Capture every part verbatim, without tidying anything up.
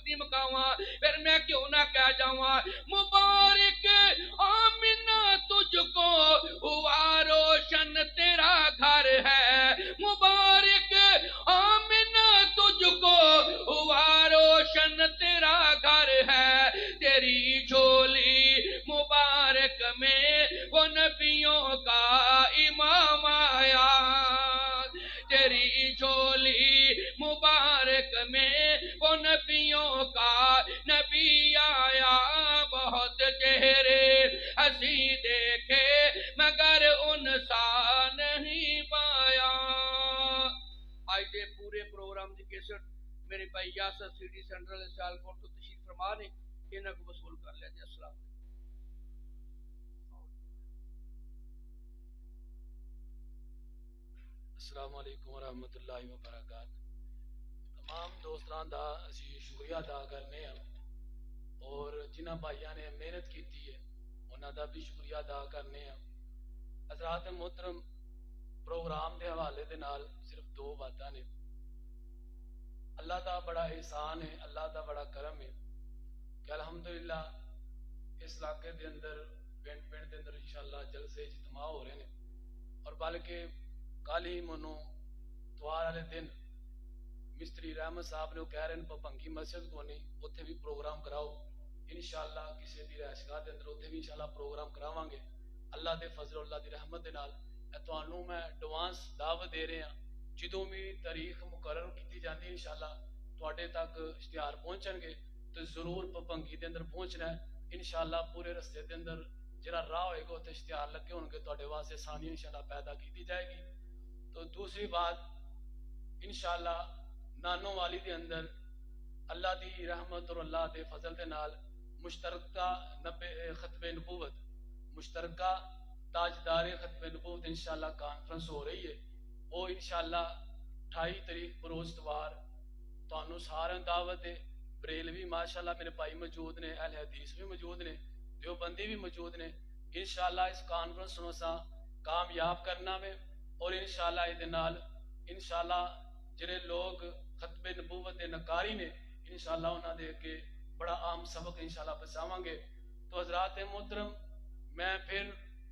नहीं मकावा फिर मैं क्यों ना कह जावा मुबारक आमिना तुझको हुआ रोशन तेरा घर है मुबारक आमिना तुझको हुआ रोशन तेरा घर है तेरी झोली मुबारक में वो नबियों का इमाम आया तेरी झोली मुबारक में वो नबियों का नबी आया बहुत चेहरे हंसी देखे मगर उनसा नहीं पाया आज के पूरे प्रोग्राम की केसट मेरे भाई यासर सिटी सेंट्रल सियालकोट तो तशरीफ फरमा ने इन्हां को वसूल कर लिया जी अस्सलाम अस्सलाम वालेकुम रहमतुल्लाहि व बरकातहू तमाम दोस्तां दा असी शुक्रिया अदा करने हैं और जिन्हां भाइयां ने मेहनत की है उन्हां दा भी शुक्रिया अदा करने हैं हज़रात मोहतरम प्रोग्राम के हवाले दे नाल सिर्फ दो बातां ने अल्लाह दा बड़ा एहसान है अल्लाह दा बड़ा करम है कि अल्हम्दुलिल्लाह इस इलाके दे अंदर पिंड पिंड दे अंदर इंशाअल्लाह जलसे इज्तिमा हो रहे हैं और बल्कि कल ही मनो त्वार वाले दिन मिस्त्री रहमत साहब ने कह रहे हैं भभंगी मस्जिद को नहीं उत्थे भी प्रोग्राम कराओ इंशाअल्लाह किसी की रैशगाह के अंदर उत्थे भी इंशाअल्लाह प्रोग्राम करावांगे अल्लाह के फजल अल्लाह की रहमत के नाल तुहानू मैं एडवांस दावत दे रहा जो भी तारीख मुकर्रर की जाती है इंशाअल्लाह तुहाडे तक इश्तिहार पहुंचणगे तो जरूर भभंगी के अंदर पहुंचना है इंशाअल्लाह पूरे रस्ते के अंदर जिहड़ा राह होएगा उत्थे इश्तिहार लगे होणगे तुहाडे वास्ते आसानी इंशाअल्लाह पैदा की जाएगी तो दूसरी बात इंशाअल्लाह नानो वाली के अंदर अल्लाह की रहमत और अल्लाह के फजल के नाल मुश्तरका नब्बे खतबे नबूवत मुश्तरका ताजदार खतबे नबूवत इंशाअल्लाह कॉन्फ्रेंस हो रही है वो इंशाअल्लाह अठाई तारीख बरोज इतवार तुहानू सारे दावत है बरेलवी माशाअल्लाह मेरे भाई मौजूद ने अहले हदीस भी मौजूद ने देवबंदी भी मौजूद ने इंशाअल्लाह इस कॉन्फ्रेंस नूं असां कामयाब करना वे और इंशाअल्लाह इहदे नाल इंशाअल्लाह जिहड़े लोग खतबे नबूवत दे नकारी ने इंशाअल्लाह उन्हां दे अगे बड़ा आम सबक इंशाअल्लाह बचावांगे तो हज़रात मोहतरम मैं फिर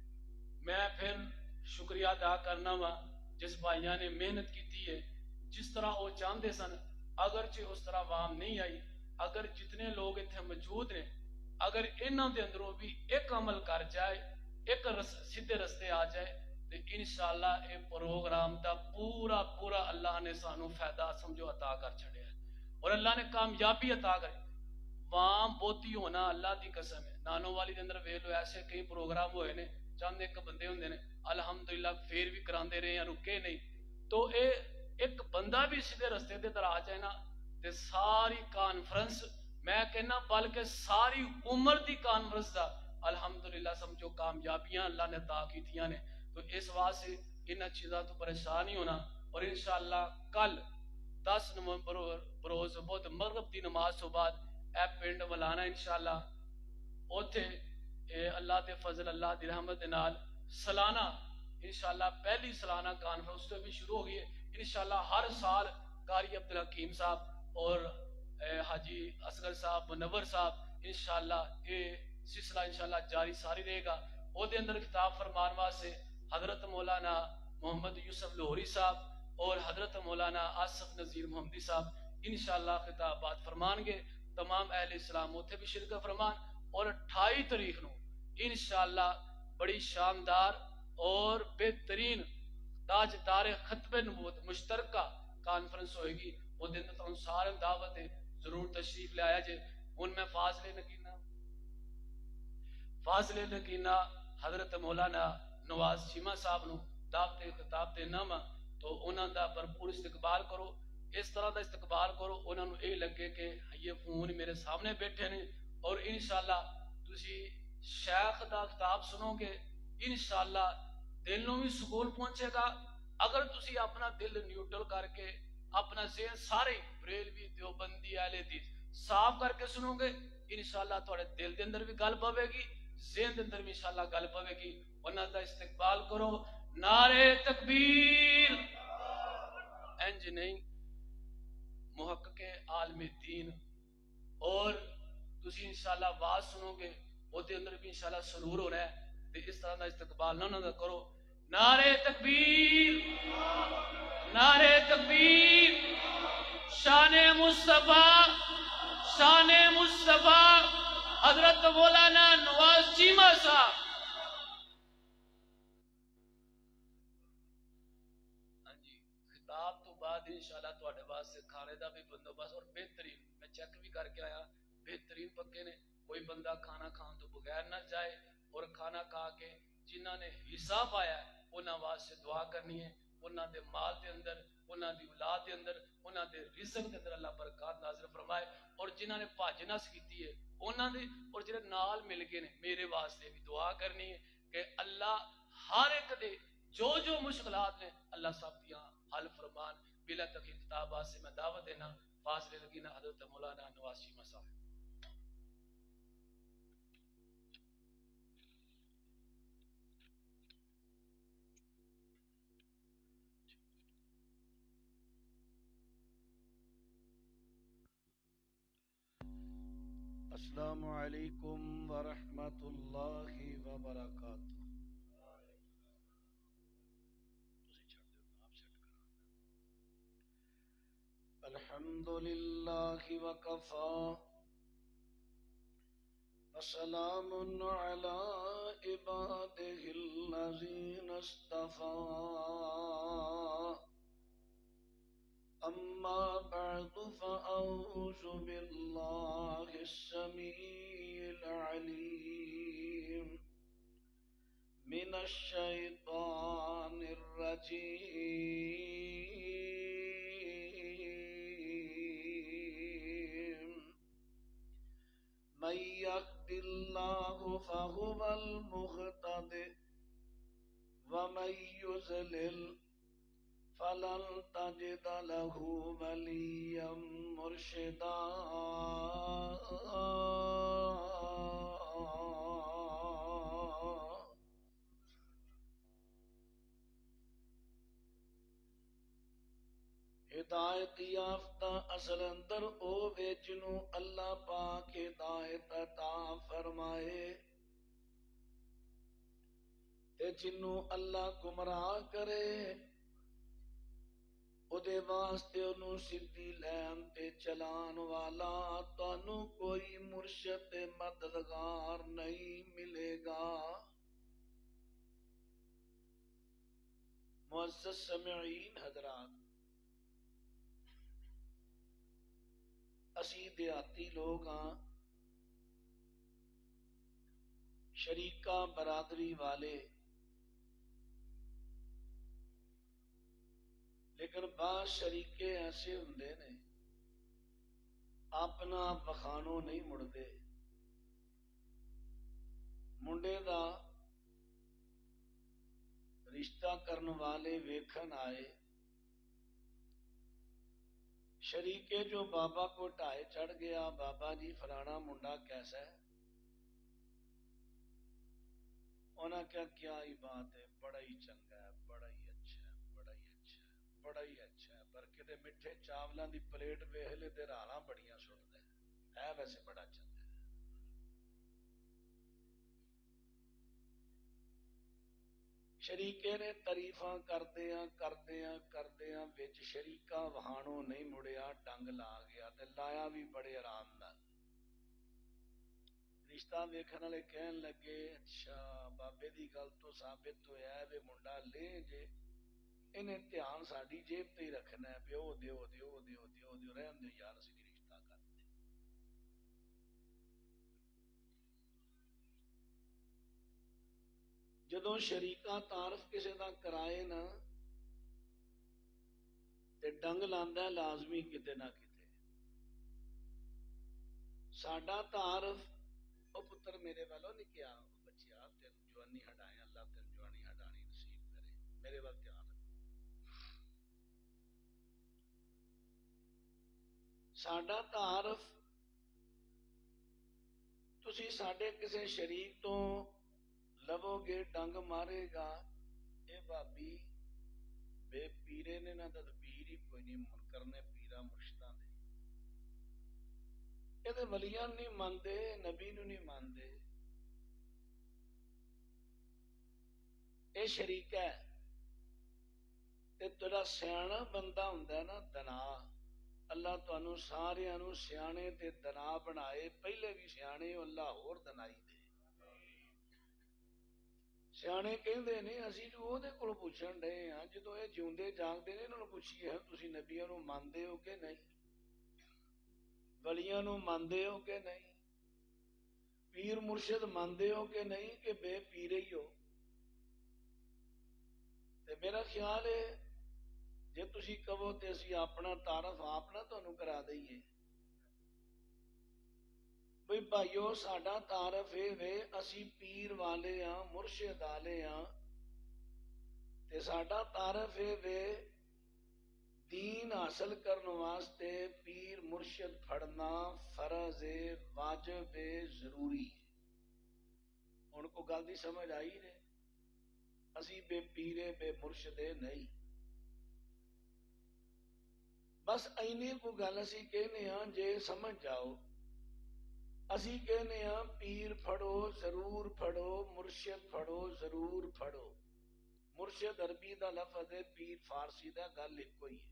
मैं फिर शुक्रिया अदा करना वा जिस भाइयों ने मेहनत की है जिस तरह वो चाहते सन अगरचे उस तरह आवाम नहीं आई अगर जितने लोग इत्थे मौजूद ने अगर इन्हां दे अंदरों भी एक अमल कर जाए एक रस, सीधे रस्ते आ जाए तो इंशाअल्लाह ये प्रोग्राम का पूरा पूरा अल्लाह ने सानू फायदा समझो अता कर छड़िया और अल्लाह ने कामयाबी अता कर वाम बोती होना अल्लाह की कसम है नानो वाली के अंदर वेख लो ऐसे कई प्रोग्राम होए ने चंद एक बंदे होंगे ने अल्हम्दुलिल्लाह फिर भी करांदे रहे हैं रुके नहीं तो ये एक बंदा भी सीधे रस्ते ते आ जाए ना ते सारी कॉन्फ्रेंस मैं कहना बल्कि सारी उम्र की कॉन्फ्रेंस का अल्हम्दुलिल्लाह समझो कामयाबियां अल्लाह ने अता कीतियां ने तो इस वास्ते इन चीज़ों तो परेशान नहीं होना और इंशाअल्लाह कल दस नवंबर बरोज बहुत मगरब की नमाज तो बाद ए पिंड मलाना इंशाअल्लाह उथे अल्लाह के फजल अल्लाह की रहमत के नाल सालाना इंशाअल्लाह पहली सालाना कॉन्फ्रेंस तो भी शुरू हो गई है इंशाअल्लाह हर साल कारी अब्दुल हकीम साहब और हाजी असगर साहब मुनव्वर साहब इंशाअल्लाह ये सिलसिला इंशाअल्लाह जारी सारी रहेगा ਉਹਦੇ अंदर खिताब फरमान वास्ते हजरत मौलाना मोहम्मद यूसुफ लाहौरी साहब और हजरत मौलाना आसफ नज़ीर मोहम्मदी साहब इंशाअल्लाह खिताबात फरमानगे तमाम अहले इस्लाम उत्थे भी शिरकत फरमान और अठाई तारीख नूं इंशाअल्लाह बड़ी शानदार और बेहतरीन ताजदार खतबे नबूवत मुश्तरका कॉन्फ्रेंस होएगी ਉਹਦੇ अंदर तुहानू सारे दावत है जरूर तशरीफ ले आया जे हुण मैं फाजले नगीना फाजले नगीना हजरत मौलाना नवाज चीमा साहब नूं दावत खिताब देना वा तो उन्हों का भरपूर इस्तकबाल करो इस तरह का इस्तकबाल करो उन्होंने ये लगे कि ये फोन मेरे सामने बैठे ने और इंशाअल्लाह तुसी शेख का खिताब सुनोगे इंशाअल्लाह दिल नूं भी सुकून पहुंचेगा अगर तुसी अपना दिल न्यूट्रल करके अपना ज़हन सारे बरेलवी देवबंदी अहले हदीस साफ करके सुनोगे इंशाअल्लाह तुहाडे दिल के अंदर भी गल पवेगी ज़हन के अंदर भी इंशाअल्लाह गल पवेगी उन्हां दा इस्तकबाल करो नारे तकबीर इंज नहीं मुहक्किक आलम दीन تسی انشاءاللہ آواز سنو گے وہ دے اندر بھی انشاءاللہ سرور ہو رہا ہے تے اس طرح دا استقبال نہ نہ کرو. نعرہ تکبیر، نعرہ تکبیر، شان مصطفیٰ، شان مصطفیٰ حضرت مولانا نواز چیمہ صاحب. ہاں جی، خطاب تو بعد انشاءاللہ تواڈے واسطے کھانے دا بھی بندوبست اور بہترین میں چیک بھی کر کے آیا بہترین پکے نے. کوئی بندہ کھانا کھان تو بغیر نہ جائے اور کھانا کھا کے جنہاں نے حصہ پایا ہے انہاں واسطے دعا کرنی ہے. انہاں دے مال دے اندر، انہاں دی اولاد دے اندر، انہاں دے رزق دے اندر اللہ برکات نازل فرمائے. اور جنہاں نے بھاج نس کیتی ہے انہاں دی اور جڑے نال مل گئے نے میرے واسطے بھی دعا کرنی ہے کہ اللہ ہر ایک دے جو جو مشکلات نے اللہ سب دیاں حل فرمان. بلا تقید کتاب واسطے میں دعوت دینا فاصلے لگینا حضرت مولانا نواز چیمہ صاحب. السلام علیکم ورحمۃ اللہ وبرکاتہ. الحمد للہ وکفی وسلام علی عبادہ الذین اصطفی. اما بعد فاعوذ باللہ السمیع العلیم من الشیطان الرجیم. من یهد اللہ فهو المہتد ومن یضلل فلن تجد له وليا مرشدا. ہدایت یافتہ اصل اندر او وے جنوں اللہ پاک ہدایت عطا فرمائے تے جنوں اللہ گمراہ کرے او دے واسطے انہوں سدھی لین تے چلان والا تانوں کوئی مرشد مددگار نہیں ملے گا. معزز سمعین حضرات، اسی دیہاتی لوگ ہاں، شریکہ برادری والے، لیکن بعض شریکے ایسے ہوندے نے اپنا بخانوں نہیں مڑدے. منڈے دا رشتہ کرن والے ویکھن آئے، شریکے جو بابا کو ٹھائے چڑھ گیا، بابا جی فلانا منڈا کیسا ہے؟ انہاں کیا کیا ہی بات ہے، بڑا ہی چنگا ہے، بڑا ہی اچھا ہے، بڑا ہی اچھا ہے، بڑا ہی اچھا ہے. پر کدے میٹھے چاولاں دی پلیٹ ویکھ لے تے رالاں بڑیاں سٹدا ہے. اے ویسے بڑا چنگا ہے. شریکے نے تعریفاں کردیاں کردیاں کردیاں وچ شریکہ وہانوں نہیں مڑیا، ڈنگ لا گیا تے لایا بھی بڑے آرام نال. رشتہ ویکھن والے کہن لگے اچھا بابے دی گل تو ثابت ہویا ہے وے منڈا لے جے، انہیں دھیان ساڈی جیب تے ہی رکھنا ہے پہ او دیو دیو دیو دیو دیو رہن دے یار اسی رشتہ کرتے. جدوں شریکہ تعارف کسے دا کرائے نا تے ڈنگ لاندا ہے لازمی کتے نہ کتے. ساڈا تعارف او پتر میرے والوں نہیں کیا بچیا تین جوانی ہٹائیں، اللہ تین جوانی ہٹانی نصیب کرے، میرے وال دھیان رکھو. ساڈا تعارف تسی ساڈے کسے شریک تو لو گے ڈنگ مارے گا، اے بابی بے پیرے نے نہ تدبیر ہی کوئی نہیں، منکر نے پیرا مرشداں دے. یہ ولیاں نہیں مانتے، نبی نو نہیں مانتے، یہ شریک ہے۔ تے تیرا سیاح بندہ ہوندا نا دنا، اللہ تانوں ساریاں نو سیانے تے دنا بنائے، پہلے بھی سیانے اللہ ہور دنائی دے۔ سیانے کہندے نے اسی جو او دے کول پوچھن ڈے ہاں، جدوں اے جیوندے جاگدے نے انہاں نوں پوچھیے تسی نبیاں نو مانتے ہو کہ نہیں، ولیاں نو مانتے ہو کہ نہیں، پیر مرشد مانتے ہو کہ نہیں، کہ بے پیرے ہی ہو؟ تے میرا خیال ہے جے تسی کہو تے اسی اپنا تعارف آپ نہ تانوں کرا دئیے۔ بھئی بھائیو ساڈا تعارف اے وے اسی پیر والے ہاں، مرشد والے ہاں، تے ساڈا تعارف اے وے دین حاصل کرنے واسطے پیر مرشد پھڑنا فرض ہے، واجب ہے، ضروری ہے۔ ہن کو گل دی سمجھ آئی نے؟ اسی بے پیرے بے مرشدے نہیں، بس اینے کو گل اسی کہنے ہاں جے سمجھ جاؤ، اسی کہنے ہاں پیر پھڑو ضرور پھڑو، مرشد پھڑو ضرور پھڑو۔ مرشد عربی دا لفظ ہے، پیر فارسی دا، گل ایک ہوئی ہے،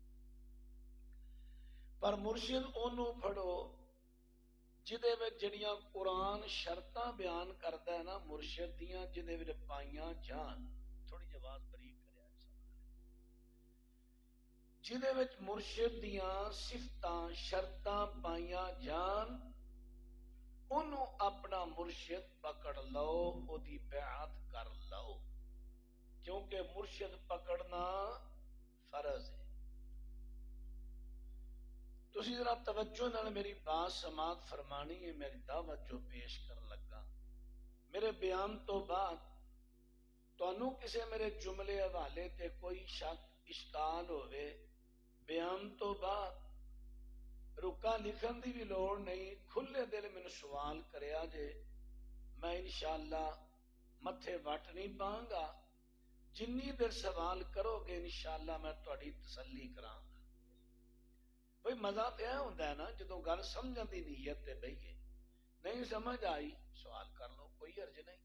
پر مرشد اونوں پھڑو جدے وچ جڑیاں قرآن شرطاں بیان کردا ہے نا مرشد دیاں، جدے وچ پائیاں جان، تھوڑی جی آواز بریک کریا جدے وچ مرشد دیاں صفتاں شرطاں پائیاں جان، انہوں اپنا مرشد پکڑ لو، او دی بیعت کر لو، کیونکہ مرشد پکڑنا فرض ہے۔ تسی ذرا توجہ نال میری بات سماعت فرمانی ہے، میری دعوت جو پیش کر لگا۔ میرے بیان تو بعد تانوں کسے میرے جملے حوالے تے کوئی شک اشکال ہوئے، بیان تو بعد رکا لکھن دی بھی لوڑ نہیں، کھلے دل میں سوال کریا جے، میں انشاءاللہ متھے وٹ نہیں پاؤں گا، جنی دیر سوال کرو گے انشاءاللہ میں تہاڈی تسلی کراں گا۔ بھئی مزہ تے اے ہوندا ہے نا جدوں گل سمجھن دی نیت تے بہیے، نہیں سمجھ آئی سوال کر لو، کوئی حرج نہیں۔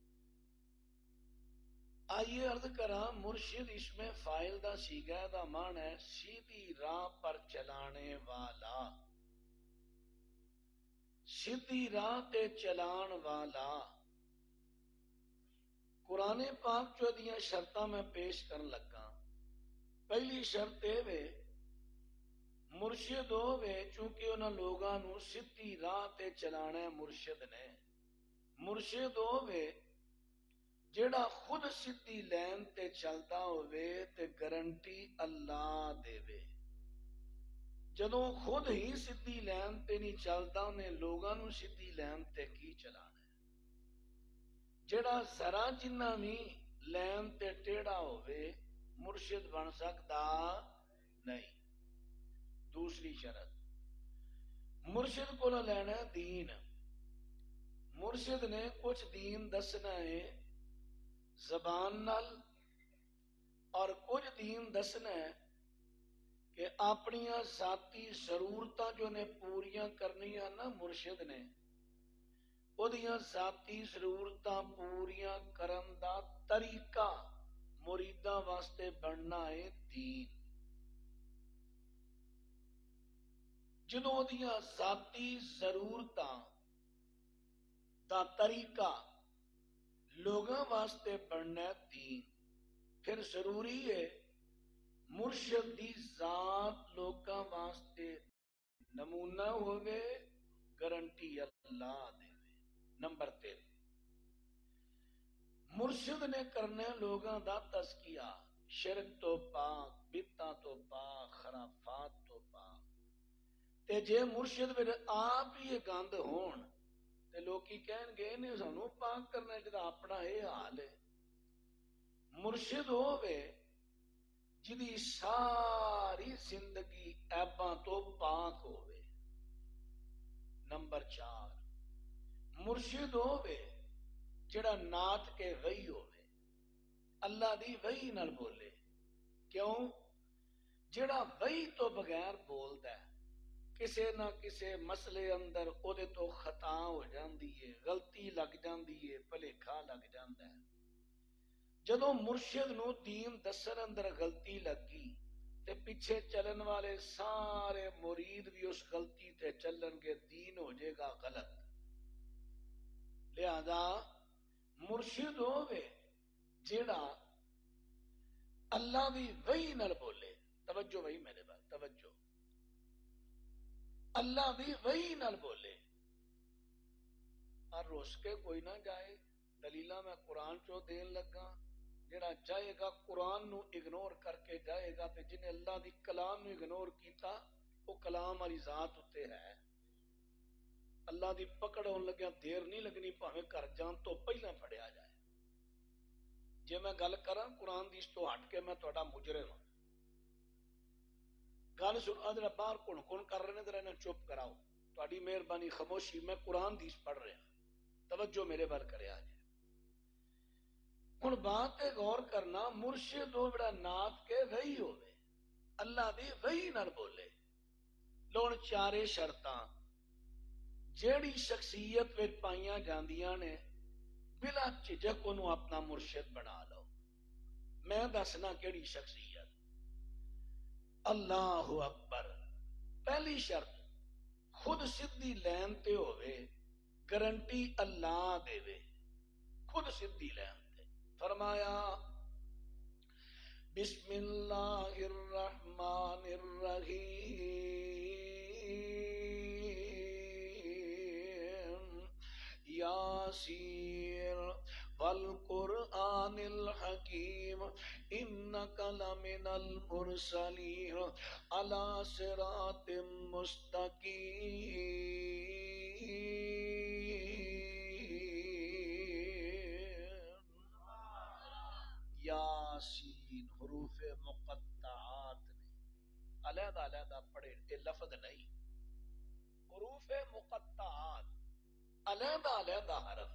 آئیے عرض کراں، مرشد اسم فاعل دا صیغہ دا معنی ہے سیدھی راہ پر چلانے والا، سیدھی راہ تے چلان والا۔ قرآن پاک جو دیاں شرطاں میں پیش کرن لگا، پہلی شرط اے وے مرشد ہووے، چونکہ انہاں لوگاں نو سیدھی راہ تے چلانا ہے مرشد نے، مرشد ہووے جیڑا خود سیدھی لین تے چلدا ہووے تے گارنٹی اللہ دے وے، جدوں خود ہی سیدھی لین تے نہیں چلدا انہیں لوگاں نو سیدھی لین تے کی چلانا ہے۔ جیڑا ذرا جنہ بھی لین تے ٹیڑھا ہووے مرشد بن سکدا نہیں۔ دوسری شرط، مرشد کو لینا ہے دین، مرشد نے کچھ دین دسنا ہے زبان نال، اور کچھ دین دسنا ہے کہ اپنیاں ذاتی ضرورتاں جو نے پوریاں کرنیاں نا مرشد نے، او دیاں ذاتی ضرورتاں پوریاں کرن دا طریقہ مریداں واسطے بننا ہے دین۔ جدوں دیاں ذاتی ضرورتاں دا طریقہ لوگاں واسطے بننا ہے دین، پھر ضروری ہے مرشد دی ذات لوگاں واسطے نمونہ ہوئے، گارنٹی اللہ دے۔ نمبر تین، مرشد نے کرنا لوگاں دا تزکیہ، شرک تو پاک، بدعتاں تو پاک، خرافات تو پاک۔ تے جے مرشد میرے آپ ہی گند ہون تے لوکی کہن گے انہیں سانوں پاک کرنا جدا اپنا اے حال ہے۔ مرشد ہووے جدی ساری زندگی عیباں تو پاک ہووے۔ نمبر چار، مرشد ہووے جڑا نات کے وحی ہووے، اللہ دی وحی نال بولے، کیوں؟ جڑا وحی تو بغیر بولدا ہے کسے نہ کسے مسئلے اندر او دے تو خطا ہو جاندی ہے، غلطی لگ جاندی ہے، بھلیکھا لگ جاندا ہے۔ جدوں مرشد نو دین دسن اندر غلطی لگی تے پیچھے چلن والے سارے مرید بھی اس غلطی تے چلن گے، دین ہو جائے گا غلط۔ لہذا مرشد ہوے جیڑا اللہ دی وحی نال بولے، توجہ وہی میرے بات توجہ، اللہ دی وحی نال بولے اور روس کے کوئی نہ جائے۔ دلیلہ میں قرآن چو دین لگا، جڑا جائے گا قرآن نو اگنور کر کے جائے گا تے جنہیں اللہ دی کلام نو اگنور کیتا وہ کلام والی ذات اتے ہے۔ اللہ دی پکڑ ہون لگیا دیر نہیں لگنی، پاویں کر جان تو پہلا پھڑیا جائے۔ جے میں گل کراں قرآن دی اس تو ہٹ کے میں تہاڈا مجرم ہاں، گل سن ادھر باہر کون کون کر رہے نے ذرا انہاں چپ کراؤ، تہاڈی مہربانی خاموشی، میں قرآن دی پڑھ رہا، توجہ میرے ول کریا جے۔ ہن بات تے غور کرنا، مرشد ہو بڑا نات کے وحی ہوے، اللہ دی وحی نال بولے۔ لون چارے شرطاں جیڑی شخصیت وچ پائیاں جاندیاں نے بلا جھجک انہوں اپنا مرشد بنا لو۔ میں دسنا کیڑی شخصیت؟ اللہ اکبر۔ پہلی شرط خود سدھی لین تے ہوئے، گارنٹی اللہ دے وے، خود سدھی لین تے۔ فرمایا بسم اللہ الرحمن الرحیم یاسین والقرآن الحکیم انک لمن المرسلین علی صراط مستقیم۔ یاسین حروف مقطعات نے، علیحدہ علیحدہ پڑھے، یہ لفظ نہیں، حروف مقطعات علیحدہ علیحدہ حرف۔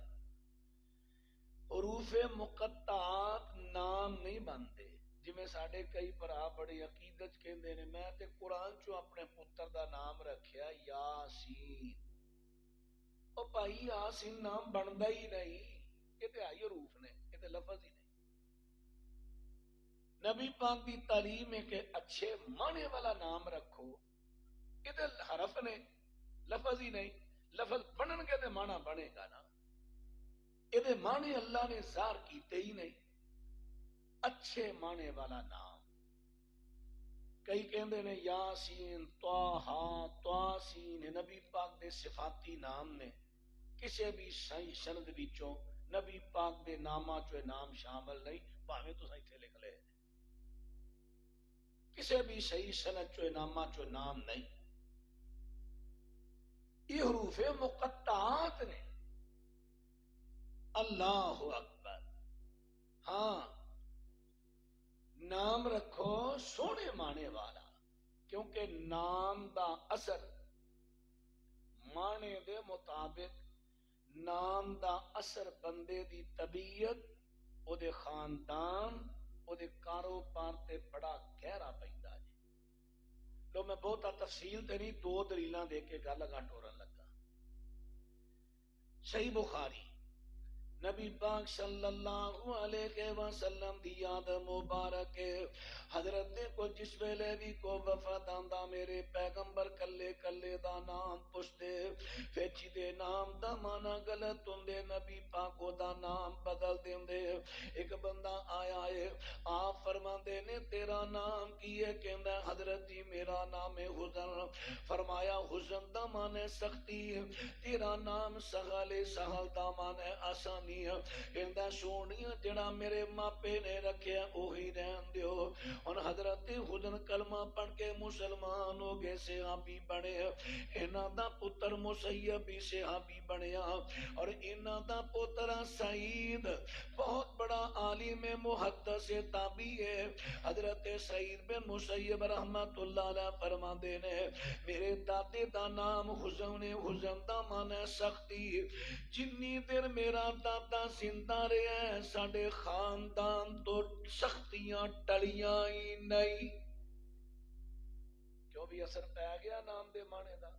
حروف مقطعات نام نہیں بنتے، جی میں ساڑھے کئی پرا بڑی عقیدت کہندے نے میں تے قرآن چو اپنے پتر دا نام رکھیا یاسین۔ او بھائی یاسین نام بندا ہی نہیں، یہ تے آئی حروف نے، یہ تے لفظ ہی نہیں۔ نبی پاک دی تعلیم ہے کہ اچھے معنی والا نام رکھو، یہ تے حرف نے، لفظ ہی نہیں۔ لفظ بنن گے تے معنی بنے گا نا، یہ معنی اللہ نے ظاہر کیتے ہی نہیں۔ اچھے معنی والا نام، کئی کہندے نے یاسین، طٰہٰ، طاسین، نبی پاک دے صفاتی نام نے، کسے بھی صحیح سند وچوں نبی پاک دے ناماں چو نام شامل نہیں، بھاویں تو صحیح تھے لکھ لے، کسے بھی صحیح سند چو ناماں چو نام نہیں۔ یہ حروف مقطعات نے۔ اللہ اکبر۔ ہاں نام رکھو سونے مانے والا، کیونکہ نام دا اثر مانے دے مطابق، نام دا اثر بندے دی طبیعت، او دے خاندان، او دے کاروبار تے بڑا گہرا پیندا جی۔ لو میں بہتا تفصیل تے نہیں، دو دلیلاں دے کے گل اگا ٹورن لگا۔ صحیح بخاری، نبی پاک صلی اللہ علیہ وسلم دی یاد مبارک، حضرت کو جس ویلے بھی کو وفات آندا میرے پیغمبر کلے کلے دا نام پوچھتے، فیچی دے نام دا مانا غلط ہوندے، نبی پاک دا نام بدل دیندے۔ ایک بندہ آیا ہے، آپ فرماندے نے تیرا نام کی ہے؟ کہندا حضرت جی میرا نام ہے حزن۔ فرمایا حزن دا مانا سختی، تیرا نام سہل، سہل دا مانا آسانی۔ کہندا سونیا جڑا میرے ماپے نے رکھیا وہی رہن دیو۔ اور حضرت حزن کلمہ پڑھ کے مسلمان ہو گئے، صحابی بنے، انہاں دا پتر مسیب بھی صحابی بنیا، اور انہاں دا پتر سعید بہت بڑا عالم محدث تابعی ہے۔ حضرت سعید بن مسیب رحمت اللہ علیہ فرماندے نے میرے دادے دا نام حزن، حزن دا مانا سختی، جنی دیر میرا دادا زندہ رہے ہیں ساڑے خاندان تو سختیاں ٹلیاں ہی نہیں۔ جو بھی اثر پی گیا نام دے مانے دا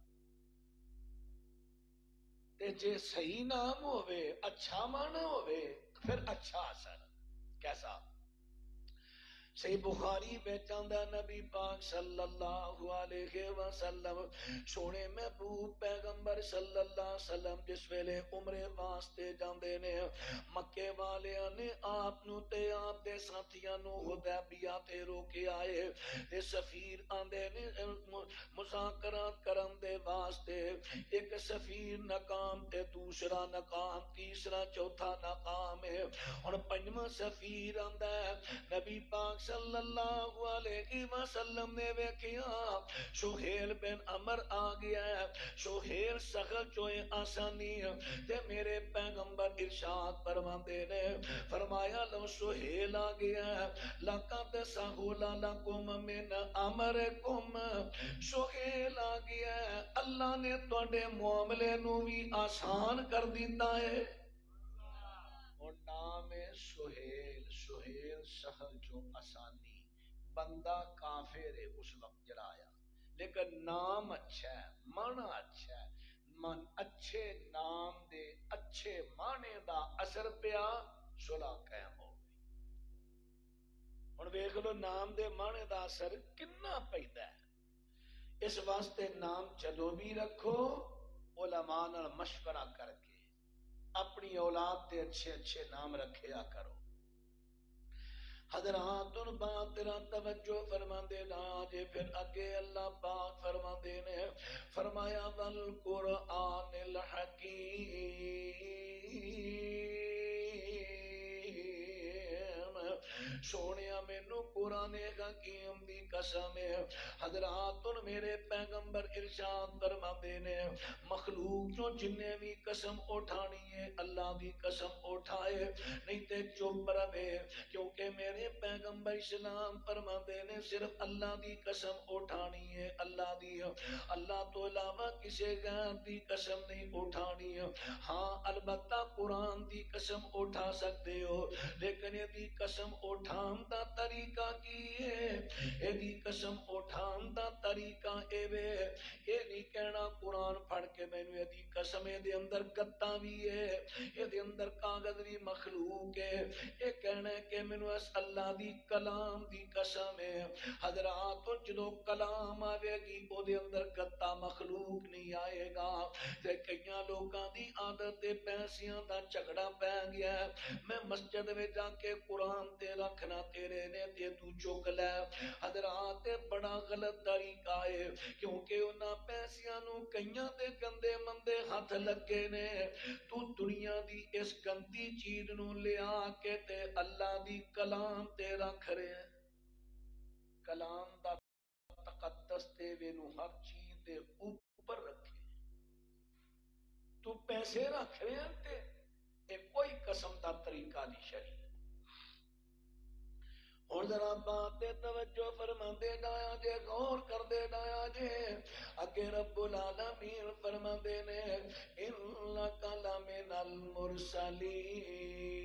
تے جے صحیح نام ہوئے اچھا معنی ہوئے پھر اچھا اثر کیسا صحیح بخاری میں چاندہ نبی پاک صلی اللہ علیہ وسلم سونے محبوب پیغمبر صلی اللہ علیہ وسلم جس ویلے عمرے واسطے جاندے نے مکے والیاں نے آپ نو تے آپ دے ساتھیاں نو حدیبیہ تے روکے آئے تے سفیر آندے نے مذاکرات کرن دے واسطے ایک سفیر ناکام تے دوسرا ناکام تیسرا چوتھا ناکام ہے اور پنجواں سفیر آندا ہے نبی پاک صلی اللہ علیہ وسلم نے ویکھیا سہیل بن عمر آ گیا ہے سہیل سخل چوئے آسانی تے میرے پیغمبر ارشاد فرماندے نے فرمایا لو سہیل آ گیا ہے لقد سہول لکم من امرکم سہیل آ گیا ہے اللہ نے تواڈے معاملے نو بھی آسان کر دیتا ہے اور نام ہے سہیل سہیل سہل جو آسانی بندہ کافر ہے اس وقت جلایا لیکن نام اچھا ہے معنی اچھا ہے من اچھے نام دے اچھے معنی دا اثر پیا صلح قائم ہو گئی اور ویکھ لو نام دے معنی دا اثر کنا پیدا ہے اس واسطے نام جدو بھی رکھو علماء نال مشورہ کر کے اپنی اولاد تے اچھے اچھے نام رکھیا کرو حضرات ان بات تیرا توجہ فرما دینا جے پھر اگے اللہ پاک فرما دینے فرمایا والقرآن الحکیم سونیا مینو قرآن حکیم دی قسم ہے حضرات ان میرے پیغمبر ارشاد فرما دینے مخلوق جو جنہیں بھی قسم اٹھانی ہے اللہ دی قسم اٹھائے نہیں تے چپ رہے کیونکہ میرے پیغمبر اسلام فرما دینے صرف اللہ دی قسم اٹھانی ہے اللہ دی اللہ تو علاوہ کسی غیر دی قسم نہیں اٹھانی ہے ہاں البتہ قرآن دی قسم اٹھا سکتے ہو لیکن یہ دی قسم اٹھان دا طریقہ کی ہے یہ دی قسم اٹھان دا طریقہ اے وے یہ نہیں کہنا قرآن پڑھ کے میں نے یہ دی قسم یہ دے اندر گتا بھی ہے یہ دے اندر کاغذ بھی مخلوق ہے یہ کہنا ہے کہ میں نے اللہ دی کلام دی قسم ہے حضرات جدو کلام آوے گی وہ دے اندر گتا مخلوق نہیں آئے گا تے کئیاں لوگاں دی عادت پیسیاں دا جھگڑا پہ گیا میں مسجد میں جا کے قرآن تے رکھنا تیرے نے تے تو چک لے حضرات بڑا غلط طریقہ ہے کیونکہ انہاں پیسیاں نو کئیاں دے گندے مندے ہاتھ لگے نے تو دنیا دی اس گندی چیز نو لے آ کے تے اللہ دی کلام تے رکھ رہے کلام دا تقدس تے وینو ہر چیز دے اوپر رکھے تو پیسے رکھ رہے ہیں تے اے کوئی قسم دا طریقہ نہیں شریع اور ذرا بات دے توجہ فرما دے ڈایا جے غور کر دے ڈایا جے اگے رب العالمین فرما دے نے انک لمن المرسلین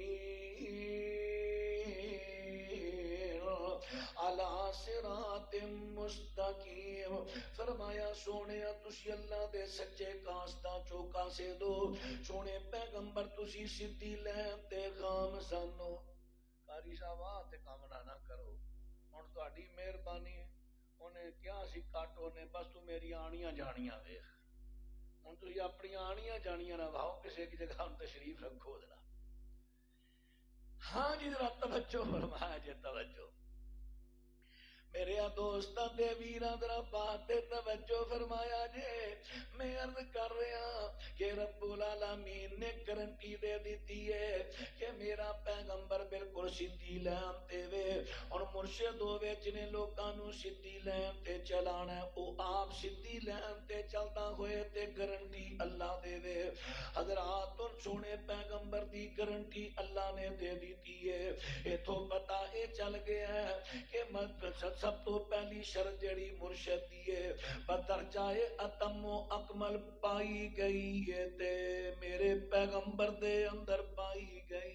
علی صراط مستقیم فرمایا سونیا تسی اللہ دے سچے کاستا چوکا سے دو سونے پیغمبر تسی سیدھی لین تے غام سنو کاری صاحب تے کام نہ کرو ہن تہاڈی مہربانی اونے کیا سی کاٹو نے بس تو میری آنیاں جانیاں ویکھ ہن تسی اپنی آنیاں جانیاں نہ واؤ کسی ایک جگہ ہن تشریف رکھو ذرا ہاں جی ذرا توجہ فرمایا جے توجہ میرے دوستاں دے ویراں ذرا بات تے توجہ فرمایا جے میں عرض کر رہا کہ رب العالمین نے گارنٹی دے دیتی ہے کہ میرا پیغمبر بالکل سیدھی لین تے وے اور مرشد ہوے جنے لوکاں نو سیدھی لین تے چلانا ہے او آپ سیدھی لین تے چلدا ہوئے تے گارنٹی اللہ دے وے حضرات سونے پیغمبر دی گارنٹی اللہ نے دے دیتی ہے ایتھوں پتہ اے چل گیا ہے کہ سب تو پہلی شرط جڑی مرشد دی ہے بدرجائے اتم و اکمل پائی گئی ہے تے میرے پیغمبر دے اندر پائی گئی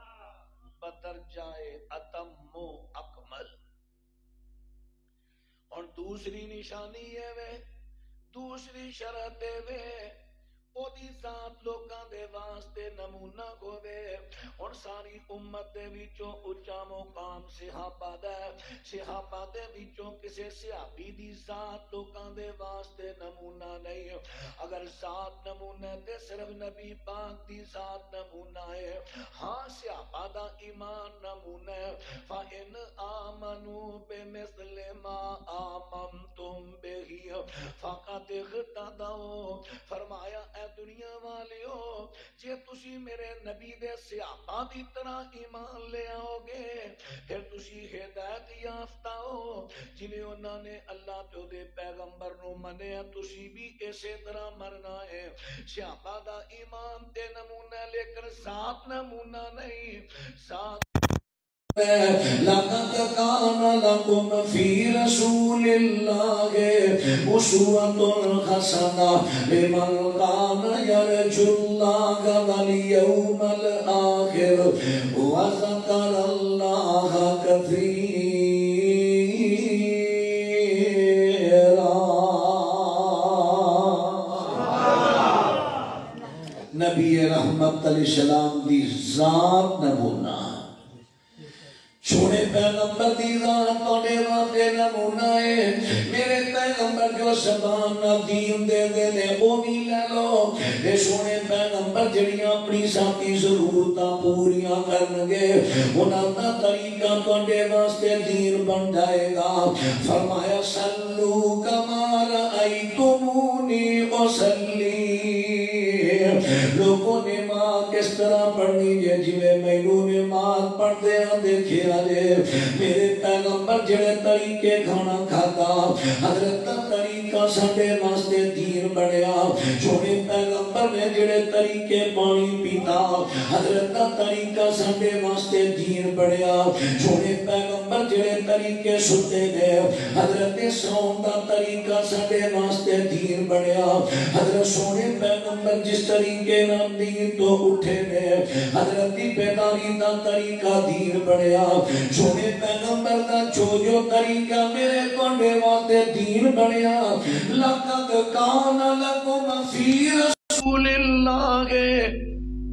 بدرجائے اتم و اکمل اور دوسری نشانی ہے وے دوسری شرط ہے وے او دی ذات لوکاں دے واسطے نمونہ ہوے اور ساری امت دے وچوں اونچا مقام صحابہ دا صحابہ دے وچوں کسے صحابی دی ذات لوکاں دے واسطے نمونہ نہیں اگر ذات نمونہ تے صرف نبی پاک دی ذات نمونہ ہے ہاں صحابہ دا ایمان نمونہ ہے فَإِنْ آمَنُوا بِمِثْلِ مَا آمَنْتُمْ بِهِ فَقَدْ اهْتَدَوْا فرمایا اے دنیا والیو جے تسی میرے نبی دے صحابہ دی طرح ایمان لے آؤ گے پھر تسی ہدایت یافتہ ہو جنہیں انہوں نے اللہ تو دے پیغمبر نو منے تسی بھی اسی طرح مرنا ہے صحابہ دا ایمان تے نمونہ لے کر ذات نمونہ نہیں ذات لَقَدْ كَانَ لَكُمْ فِي رَسُولِ اللَّهِ أُسْوَةٌ حَسَنَةٌ لِمَنْ كَانَ يَرْجُو اللَّهَ وَالْيَوْمَ الْآخِرَ وَذَكَرَ اللَّهَ كَثِيرًا نبی رحمت علیہ السلام دی ذات نمونہ چھوڑے پیغمبر دی ذات توڑے واقع نمونہ ہے میرے پیغمبر جو زبان نہ دین دے دے لے وہ بھی لے لو اے چھوڑے پیغمبر جڑیاں اپنی ذاتی ضرورتاں پوریاں کرنگے انہاں دا طریقہ توڑے واسطے دین بن جائے گا فرمایا صلو کما رأیتمونی اصلی لوگوں نے ماں کس طرح پڑھنی ہے جویں مینوں نے ماں پڑھ دے دیکھے آجے میرے پیغمبر جڑے طریقے کھانا کھاتا حضرت طریقہ ساڈے واسطے دین بنیا چھوڑے پیغمبر نے جڑے طریقے پانی پیتا حضرت طریقہ ساڈے واسطے دین بنیا چھوڑے پیغمبر جڑے طریقے ستے گئے حضرت سون دا طریقہ ساڈے واسطے دین بنیا حضرت سونے پیغمبر جس طریقے نام دین تو اٹھے گئے حضرت بیداری دا طریقہ دین بنیا سونے پیغمبر دا جو جو طریقہ میرے کنڈے واتے دین بنیا لَقَدْ كَانَ لَكُمْ فِي رَسُولِ اللَّهِ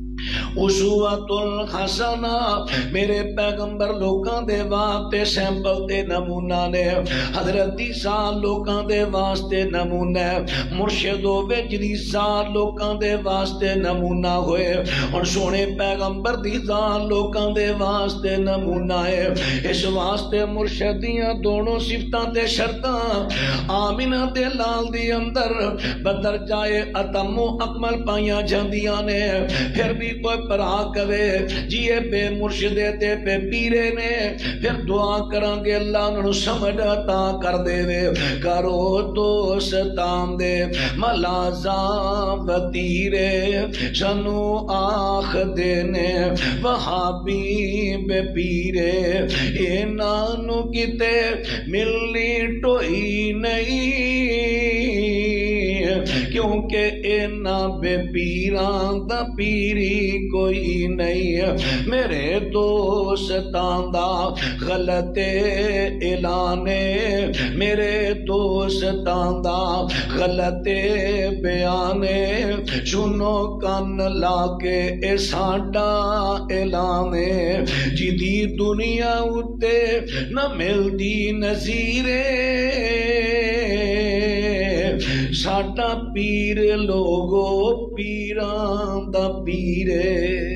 اسوۃ الحسنہ میرے پیغمبر لوکاں دے واسطے سیمپل تے نمونہ نے حضرت عیسیٰ لوکاں دے واسطے نمونہ مرشد ہوے جدی ذات لوکاں دے واسطے نمونہ ہوئے اور سونے پیغمبر دی ذات لوکاں دے واسطے نمونہ ہے اس واسطے مرشدیاں دونوں صفتاں تے شرطاں آمینہ دے لال دی اندر بدرجائے اتم و اکمل پائیاں جاندیاں نے پھر بھی کوئی پرا کرے جیے بے مرشدے تے پہ پیرے نے پھر دعا کران گے اللہ انہوں سمجھ عطا کر دے وے کرو دوستان دے ملازاں وطیرے سنو آخ دینے وہابی بے پیرے اینانو کتے ملنی ٹوئی نہیں کیونکہ اینا بے پیران دا پیری کوئی نہیں میرے دوستان دا غلط اعلانے میرے دوستان دا غلط بیانے سنو کن لا کے اے ساڈا اعلانے جدی دنیا اتے نہ ملدی نظیرے ساڈا پیر لوگو پیران دا پیرے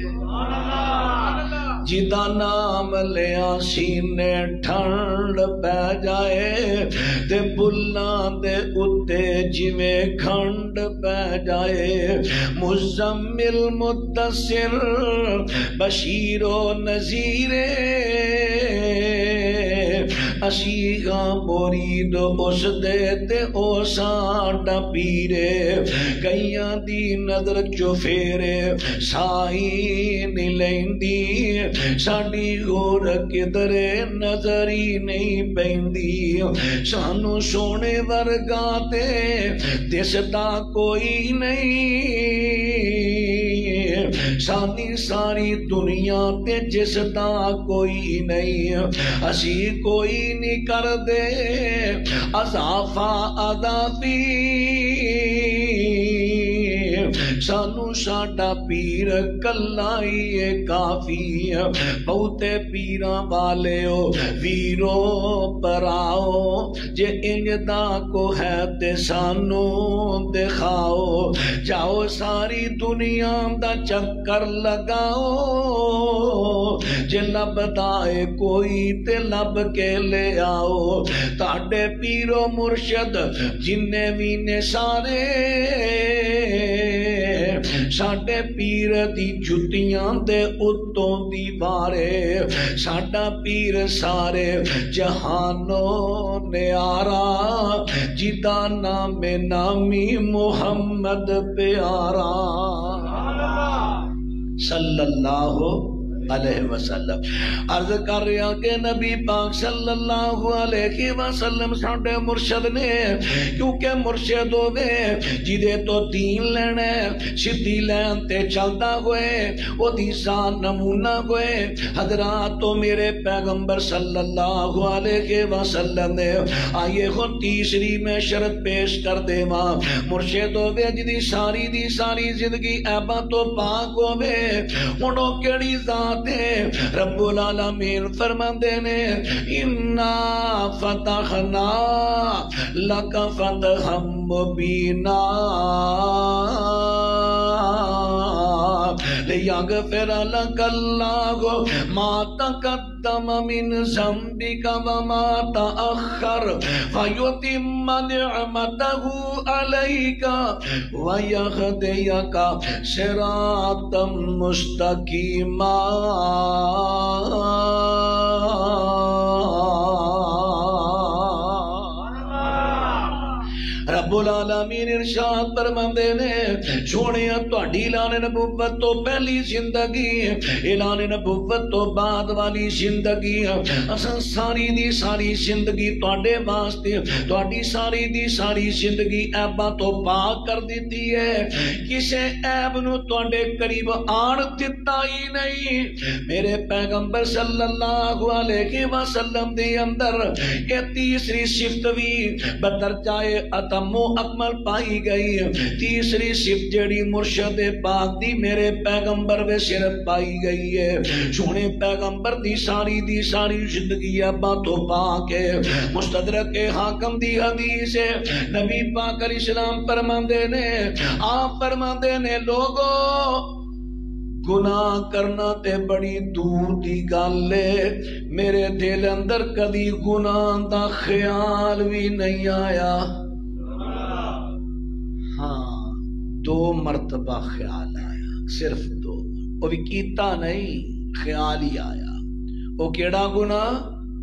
جدا نام لیا سینے ٹھنڈ پہ جائے تے بلان دے اتے جویں کھنڈ پہ جائے مزمل مدثر بشیر و نذیرے اشیغا مرید اس دے تے او ساڈا پیرے کئیاں دی نظر چو پھیرے سائی نہیں لیندی ساڈی غور کدرے نظر ہی نہیں پیندی سانو سونے ورگا تے دسدا کوئی نہیں سانی ساری دنیا تے جس دا کوئی نہیں اسی کوئی نہیں کر دے اضافہ عذابی سانو ساڈا پیر کلا ہی کافی بہتے پیراں والے ہو ویرو پراؤ جے انج دا کو ہے تے سانو دکھاؤ جاؤ ساری دنیا دا چکر لگاؤ جے لبدا اے کوئی تے لب کے لے آؤ تاڈے پیرو مرشد جننے بھی نے سارے ساڈے پیر دی جتیاں دے اتوں دی بارے ساڈا پیر سارے جہانوں نیارا جدا نام نامی محمد پیارا صلی اللہ علیہ وسلم عرض کر رہا کہ نبی پاک صلی اللہ علیہ وسلم ساڈے مرشد نے کیونکہ مرشد ہوئے جدے تو دین لینے سدھی لین تے چلتا ہوئے وہ دیسان نمونہ ہوئے حضرات تو میرے پیغمبر صلی اللہ علیہ وسلم نے آئیے خود تیسری میں شرط پیش کر دے ماں مرشد ہوئے جدی ساری دی ساری زندگی عیبہ تو پاک ہوئے انہوں کیڑی ذات رب العالمین فرماندے نے انا فتحنا لک فتحا مبینا لیغفر لک اللہ ما تقدم من ذنبک وما تأخر فیتم نعمتہ علیک ویہدیک صراطا مستقیما رب العالمین ارشاد فرماندے نے سونیا تہاڈی اعلان نبوت تو پہلی زندگی اعلان نبوت تو بعد والی زندگی اساں ساری دی ساری زندگی تہاڈے واسطے تہاڈی ساری دی ساری زندگی عیباں تو پاک کر دتی ہے کسے عیب نو تہاڈے قریب آن دتا ہی نہیں میرے پیغمبر صلی اللہ علیہ وسلم دے اندر اے تیسری صفت وی بدرجہ تمو اکمل پائی گئی تیسری صفت جڑی مرشد پاک دی میرے پیغمبر وے صرف پائی گئی ہے سونے پیغمبر دی ساری دی ساری زندگی ابا تو پاک ہے مستدرک حاکم دی حدیث ہے نبی پاک علیہ السلام فرماندے نے آپ فرماندے نے لوگو گناہ کرنا تے بڑی دور دی گل ہے میرے دل اندر کدی گناہ دا خیال بھی نہیں آیا ہاں دو مرتبہ خیال آیا صرف دو وہ بھی کیتا نہیں خیال ہی آیا وہ کیڑا گناہ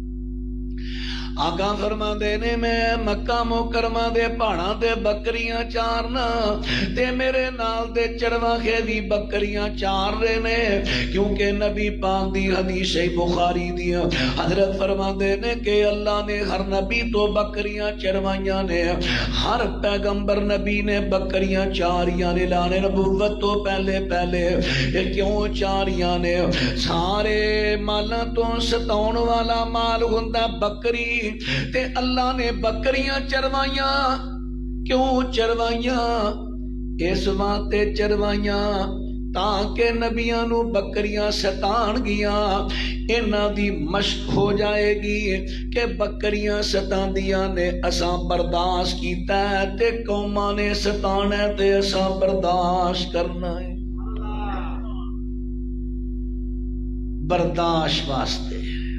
آقا فرما دے نے میں مکہ مکرمہ دے پہاڑاں دے بکریاں چارنا تے میرے نال دے چرواہے دی بکریاں چار رہے نے کیونکہ نبی پاک دی حدیث بخاری دی حضرت فرما دے نے کہ اللہ نے ہر نبی تو بکریاں چروائیاں نے ہر پیغمبر نبی نے بکریاں چاریاں نے لانے نبوت تو پہلے پہلے یہ کیوں چاریاں نے سارے مالاں تو ستاؤن والا مال ہوندا بکری تے اللہ نے بکریاں چروائیاں کیوں چروائیاں اس واسطے چروائیاں تاکہ نبیاں نو بکریاں ستان گیاں انہاں دی مشق ہو جائے گی کہ بکریاں ستان دیاں نے اساں برداشت کیتا ہے تے قوماں نے ستان ہے تے اساں برداشت کرنا ہے برداشت واسطے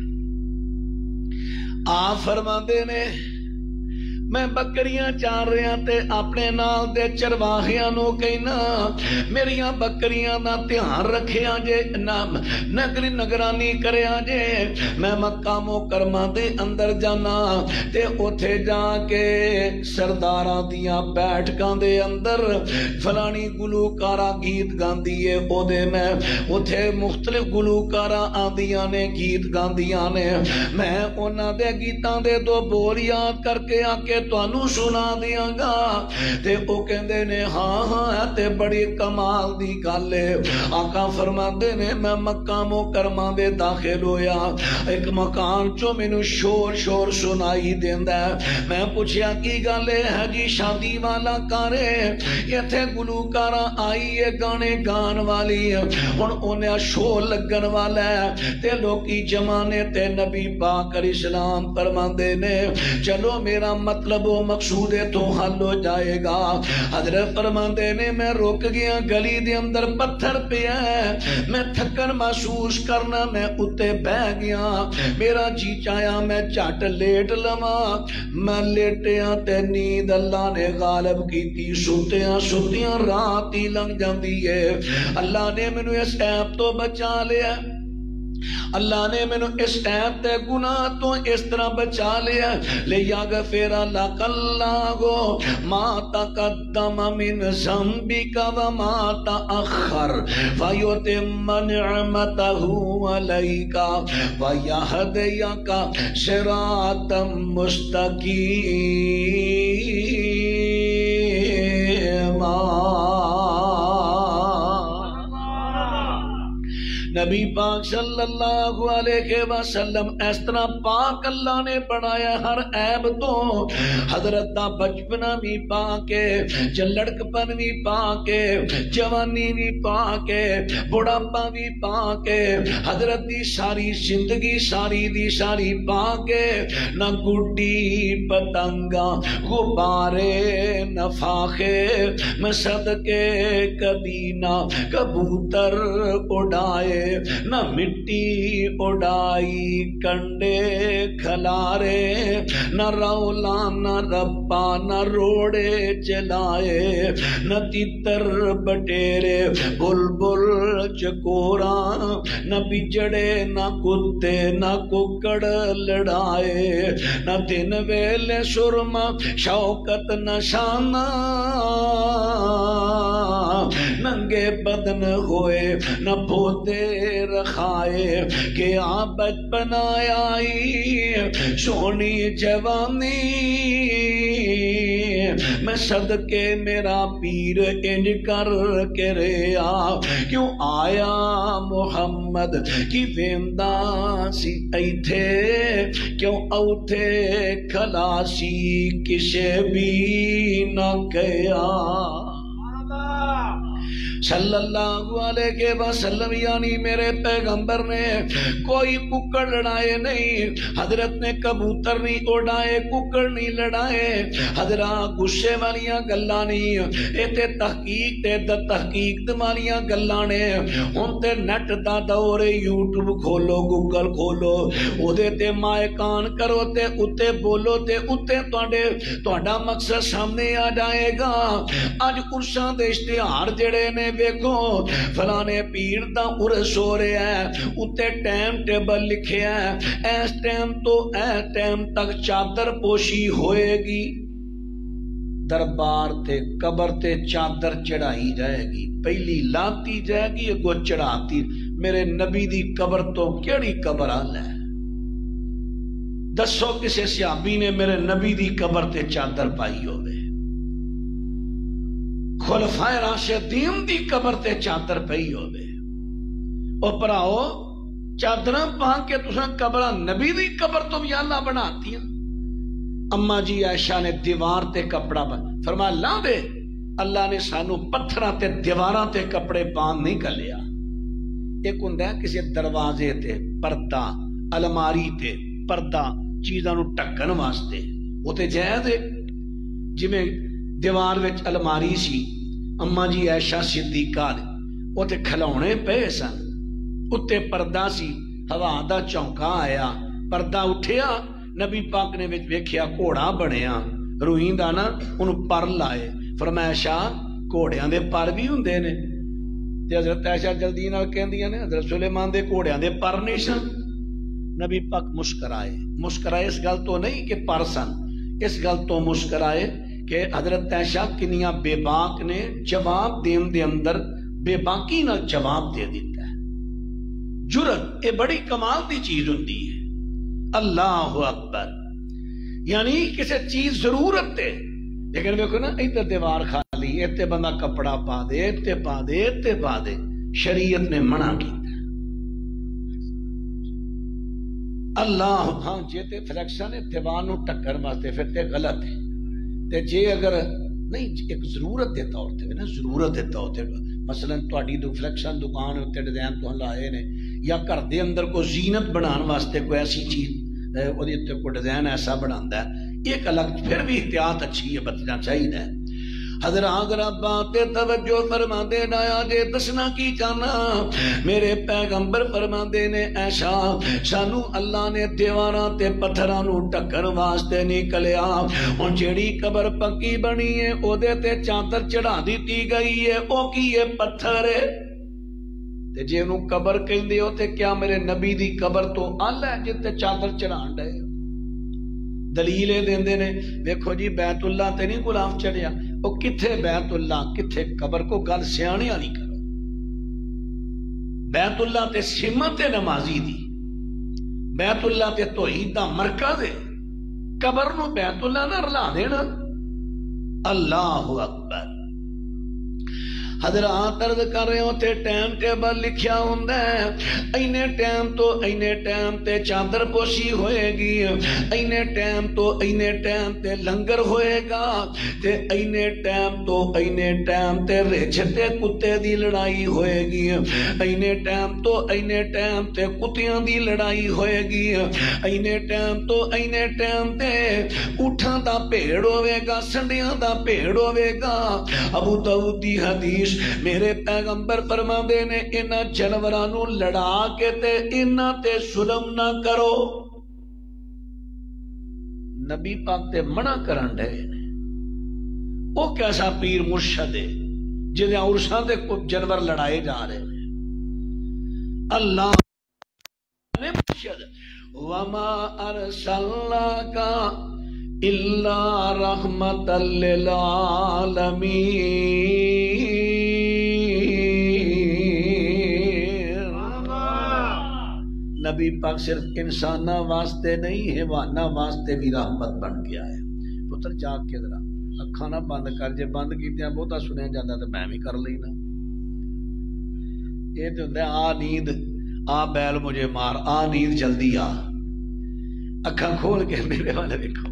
آپ فرما دے نے میں بکریاں چار رہا تے اپنے نال دے چرواہیاں نو کہنا میریاں بکریاں دا دھیان رکھیا جے نگری نگرانی کریا جے میں مکہ مکرمہ دے اندر جانا تے اوتھے جا کے سرداراں دیاں بیٹھکاں دے اندر فلانی گلوکارا گیت گاندی ہے او دے میں اوتھے مختلف گلوکارا آندیاں نے گیت گاندیاں نے میں انہاں دے گیتاں دے دو بول یاد کر کے آ کے تانوں سنا دیاں گا تے او کہندے نے ہاں ہاں تے بڑی کمال دی گل ہے آقا فرماندے نے میں مکہ مکرمہ دے داخل ہویا ایک مکان چو مینوں شور شور سنائی دیندا ہے میں پوچھیا کی گل ہے جی شادی والا کارے ایتھے گلوکاراں آئی ہے گانے گان والی ہن انہاں شور لگن والا ہے تے لوکی جمانے تے نبی پاک علیہ السلام فرماندے نے چلو میرا مطلب و مقصود تو حل ہو جائے گا حضرت فرماندے نے میں رک گیا گلی دے اندر پتھر پیا ہے میں تھکن محسوس کرنا میں اتے بہ گیا میرا جی چایا میں چٹ لیٹ لواں میں لیٹیا تے نیند اللہ نے غالب کیتی سوتیاں سوتیاں رات ہی لنگ جاندی ہے اللہ نے مینوں اس عیب تو بچا لیا اللہ نے مینوں اس عیب تے گناہ تو اس طرح بچا لیا لیغفر لک اللہ ما تقدم من ذنبک وما تأخر ویتم نعمتہ علیک ویہدیک صراطا مستقیما نبی پاک صلی اللہ علیہ وسلم اس طرح پاک اللہ نے بنایا ہر عیب تو حضرت دا بچپنا بھی پاکے جلڑکپن بھی پاکے جوانی بھی پاکے بڑھاپا بھی پاکے حضرت دی ساری زندگی ساری دی ساری پاکے نہ گڈی پتنگا غبارے نہ فاخے میں صدقے کبھی نہ کبوتر اڑائے نہ مٹی اڑائی کنڈے کھلارے نہ رولا نہ ربا نہ روڑے چلائے نہ تیتر بٹیرے بلبل چکورا نہ بجڑے نہ کتے نہ ککڑ لڑائے نہ دن ویلے سرما شوکت نہ شانہ ننگے بدن ہوئے نہ بھوتے رکھائے کہ آپ بچپن آئی سونی جوانی میں صدقے میرا پیر انج کر کے ریا کیوں آیا محمد کی ویندا سی ایتھے کیوں اوتھے کھلاسی کسے بھی نہ کیا صلی اللہ علیہ وسلم یعنی میرے پیغمبر نے کوئی ککڑ لڑائے نہیں حضرت نے کبوتر نہیں اڑائے ککڑ نہیں لڑائے حضرت غصے والیاں گلاں نہیں اے تے تحقیق تے دا تحقیق والیاں گلاں نے ہن تے نیٹ دا دور یوٹیوب کھولو گوگل کھولو او دے تے مائکان کرو تے اتے بولو تے اتے تواڈے تہاڈا مقصد سامنے آ جائے گا اج عرساں دے اشتہار جڑے نے ویکھو فلانے پیر دا عرس ہو رہا ہے اتے ٹائم ٹیبل لکھے ہے اس ٹائم تو اس ٹائم تک چادر پوشی ہوئے گی دربار تے قبر تے چادر چڑھائی جائے گی پہلی لاتی جائے گی اگو چڑھاتی میرے نبی دی قبر تو کیڑی قبر آل ہے دسو کسے صحابی نے میرے نبی دی قبر تے چادر پائی ہوئے خلفائے راشدین دی قبر تے چادر پئی ہوئے او پراؤ چادراں پا کے تساں قبر نبی دی قبر تو بھی اللہ بناتی ہیں اما جی عائشہ نے دیوار تے کپڑا بن فرمایا لا دے اللہ نے سانو پتھراں تے دیواراں تے کپڑے پان نہیں کلیا ایک ہوندا ہے کسی دروازے تے پردہ الماری تے پردہ چیزاں نو ٹکن واسطے او تے جائز ہے جویں دیوار وچ الماری سی اما جی عائشہ صدیقہ نے اوتے کھلونے پے سن اتے پردہ سی ہوا دا چونکا آیا پردہ اٹھیا نبی پاک نے وچ ویکھیا گھوڑا بنیا روئیندا نا اونوں پر لائے فرمایا عائشہ گھوڑیاں دے پر بھی ہوندے نے تے حضرت عائشہ جلدی نال کہندیاں نے حضرت سلیمان دے گھوڑیاں دے پر نہیں سن نبی پاک مسکرائے مسکرائے اس گل تو نہیں کہ پر سن اس گل تو مسکرائے کہ حضرت عائشہ کنیاں بے باک نے جواب دین دے اندر بے باکی نہ جواب دے دیتا ہے جرت اے بڑی کمال دی چیز ہوندی ہے اللہ اکبر یعنی کسی چیز ضرورت تے، لیکن دیکھو نا ادھر دیوار خالی، اتنے بندہ کپڑا پا دے، اتنے پا دے، اتنے پا دے، شریعت نے منع کیتا اللہ ہاں جے تے فلیکشن ہے دیوار نو ٹکر واسطے پھر تے غلط ہے، تے جے اگر نہیں ایک ضرورت دے طور تے نا ضرورت دے طور تے مثلا تہاڈی دو فلیکشن دکان تے ڈیزائن تو لائے نے یا گھر دے اندر کوئی زینت بنان واسطے کوئی ایسی چیز او دے تے کوئی ڈیزائن ایسا بناندا ہے، ایک الگ پھر بھی احتیاط اچھی ہے بچنا چاہیے۔ حضرات ربات توجہ فرما دے نایا جے دسنا کی چاہنا میرے پیغمبر فرما دے نے ایسا سانو اللہ نے دیواراں تے پتھراں نو ٹکر واسطے نکلیا، ہن جیڑی قبر پکی بنی ہے او دے تے چادر چڑھا دتی گئی ہے، او کی ہے پتھر ہے تے جے نو قبر کہندے ہو تے کیا میرے نبی دی قبر تو اعلی ہے جے تے چادر چڑھان ڈے؟ دلیلیں دیندے نے دیکھو جی بیت اللہ تے نہیں غلاف چڑھیا، او کتھے بیت اللہ کتھے قبر، کو گل سیانے والی کرو۔ بیت اللہ تے سمت نمازی دی، بیت اللہ تے توحید دا مرکز ہے، قبر نو بیت اللہ نہ رلا دینا۔ اللہ اکبر۔ حضرات عرض کر رہے ہو تے ٹائم ٹیبل لکھیا ہوندا ہے، اینے ٹائم تو اینے ٹائم تے چادر پوشی ہوئے گی، اینے ٹائم تو اینے ٹائم تے لنگر ہوئے گا، تے اینے ٹائم تو اینے ٹائم تے رچھ تے کتے دی لڑائی ہوئے گی، اینے ٹائم تو اینے ٹائم تے کتیاں دی لڑائی ہوئے گی، اینے ٹائم تو اینے ٹائم تے اٹھاں دا بھیڑ ہوئے گا، سنڈیاں دا بھیڑ ہوئے گا۔ ابو داؤد دی حدیث میرے پیغمبر فرما دے نے انہاں جانورانوں لڑا کے تے انہاں تے ظلم نہ کرو، نبی پاک تے منع کرن دے نے۔ او کیسا پیر مرشد ہے جدے عرصاں تے جانور لڑائے جا رہے ہیں؟ اللہ نے مرشد وما ارسلناک الا رحمۃ للعالمین، نبی پاک صرف انسانہ واسطے نہیں حیوانہ واسطے بھی رحمت بن گیا ہے۔ پتر جاگ کے ذرا اکھاں نہ بند کر، جے بند کیتیاں بہتا سنیا جاتا تو میں بھی کر لینا۔ یہ تو ہوندا آ نیند آ بیل مجھے مار، آ نیند جلدی آ، اکھاں کھول کے میرے والے دیکھو۔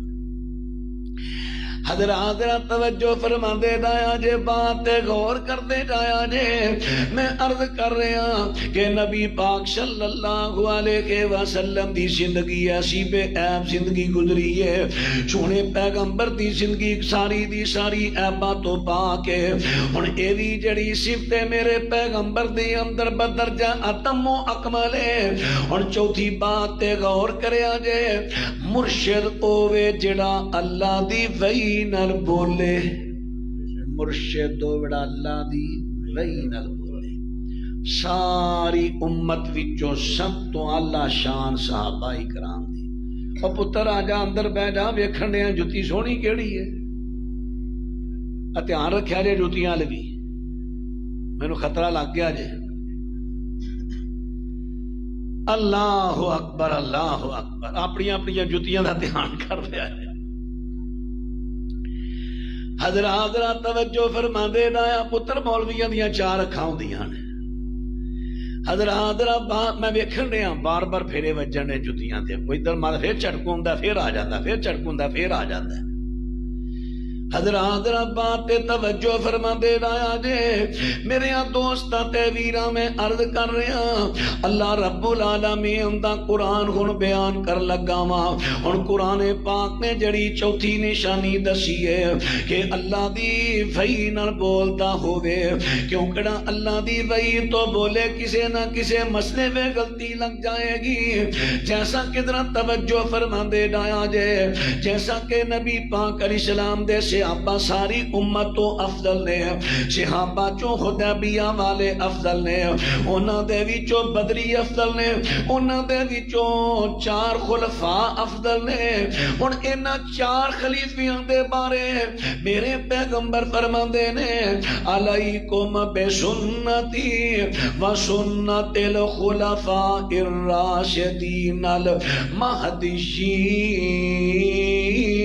حضرات توجہ فرما دے جایا جے، بات غور کر دے جایا جے۔ میں عرض کر رہا کہ نبی پاک صلی اللہ علیہ وسلم دی زندگی ایسی بے عیب زندگی گزری ہے، سونے پیغمبر دی زندگی ساری دی ساری عیباں تو پاک ہے۔ ہن اے وی جڑی صفت میرے پیغمبر دی اندر بدرجہ اتم و اکمل ہے۔ ہن چوتھی بات تے غور کریا جے، مرشد اوے جڑا اللہ دی وحی نال بولے، مرشد وڑا اللہ دی وحی نال بولے۔ ساری امت وچوں سب تو اعلی شان صحابہ کرام دی۔ او پتر آ جا اندر بہ جا، ویکھن دے جُتی سونی کیڑی ہے، دھیان رکھیا جے جُتیاں وال بھی، مینوں خطرہ لگ گیا جے۔ اللہ اکبر اللہ اکبر، اپنی اپنی جُتیاں دا دھیان کر لیا ہے۔ حضرات توجہ فرما دے دایا، پتر مولویاں دیاں چار اکھاں ہوندیاں نے۔ حضرات میں ویکھن رہا بار بار پھیرے وجن نے جُتیاں تے، کوئی ادھر مار پھر چڑکوں ہوندا پھر آ جاندا، پھر چڑکوں ہوندا پھر آ جاندا۔ حضرات بات توجہ فرما دے دایا جے، میرے دوستاں تے ویراں میں عرض کر رہا، اللہ رب العالمین دا قرآن ہن بیان کر لگا وا۔ ہن قرآن پاک نے جڑی چوتھی نشانی دسی ہے کہ اللہ دی وحی نال بولدا ہووے، کیوں کڑا اللہ دی وحی تو بولے کسے نہ کسے مسئلے میں غلطی لگ جائے گی۔ جیسا کہ ذرا توجہ فرما دے دایا جے، جیسا کہ نبی پاک علیہ السلام دے صحابہ ساری امت تو افضل نے، صحابہ چوں حدیبیہ والے افضل نے، انہاں دے وچوں بدری افضل نے، انہاں دے وچوں چار خلفاء افضل نے۔ ہن انہاں چار خلیفیاں دے بارے میرے پیغمبر فرماندے نے، علیکم بسنتی و سنت الخلفاء الراشدین المہدیین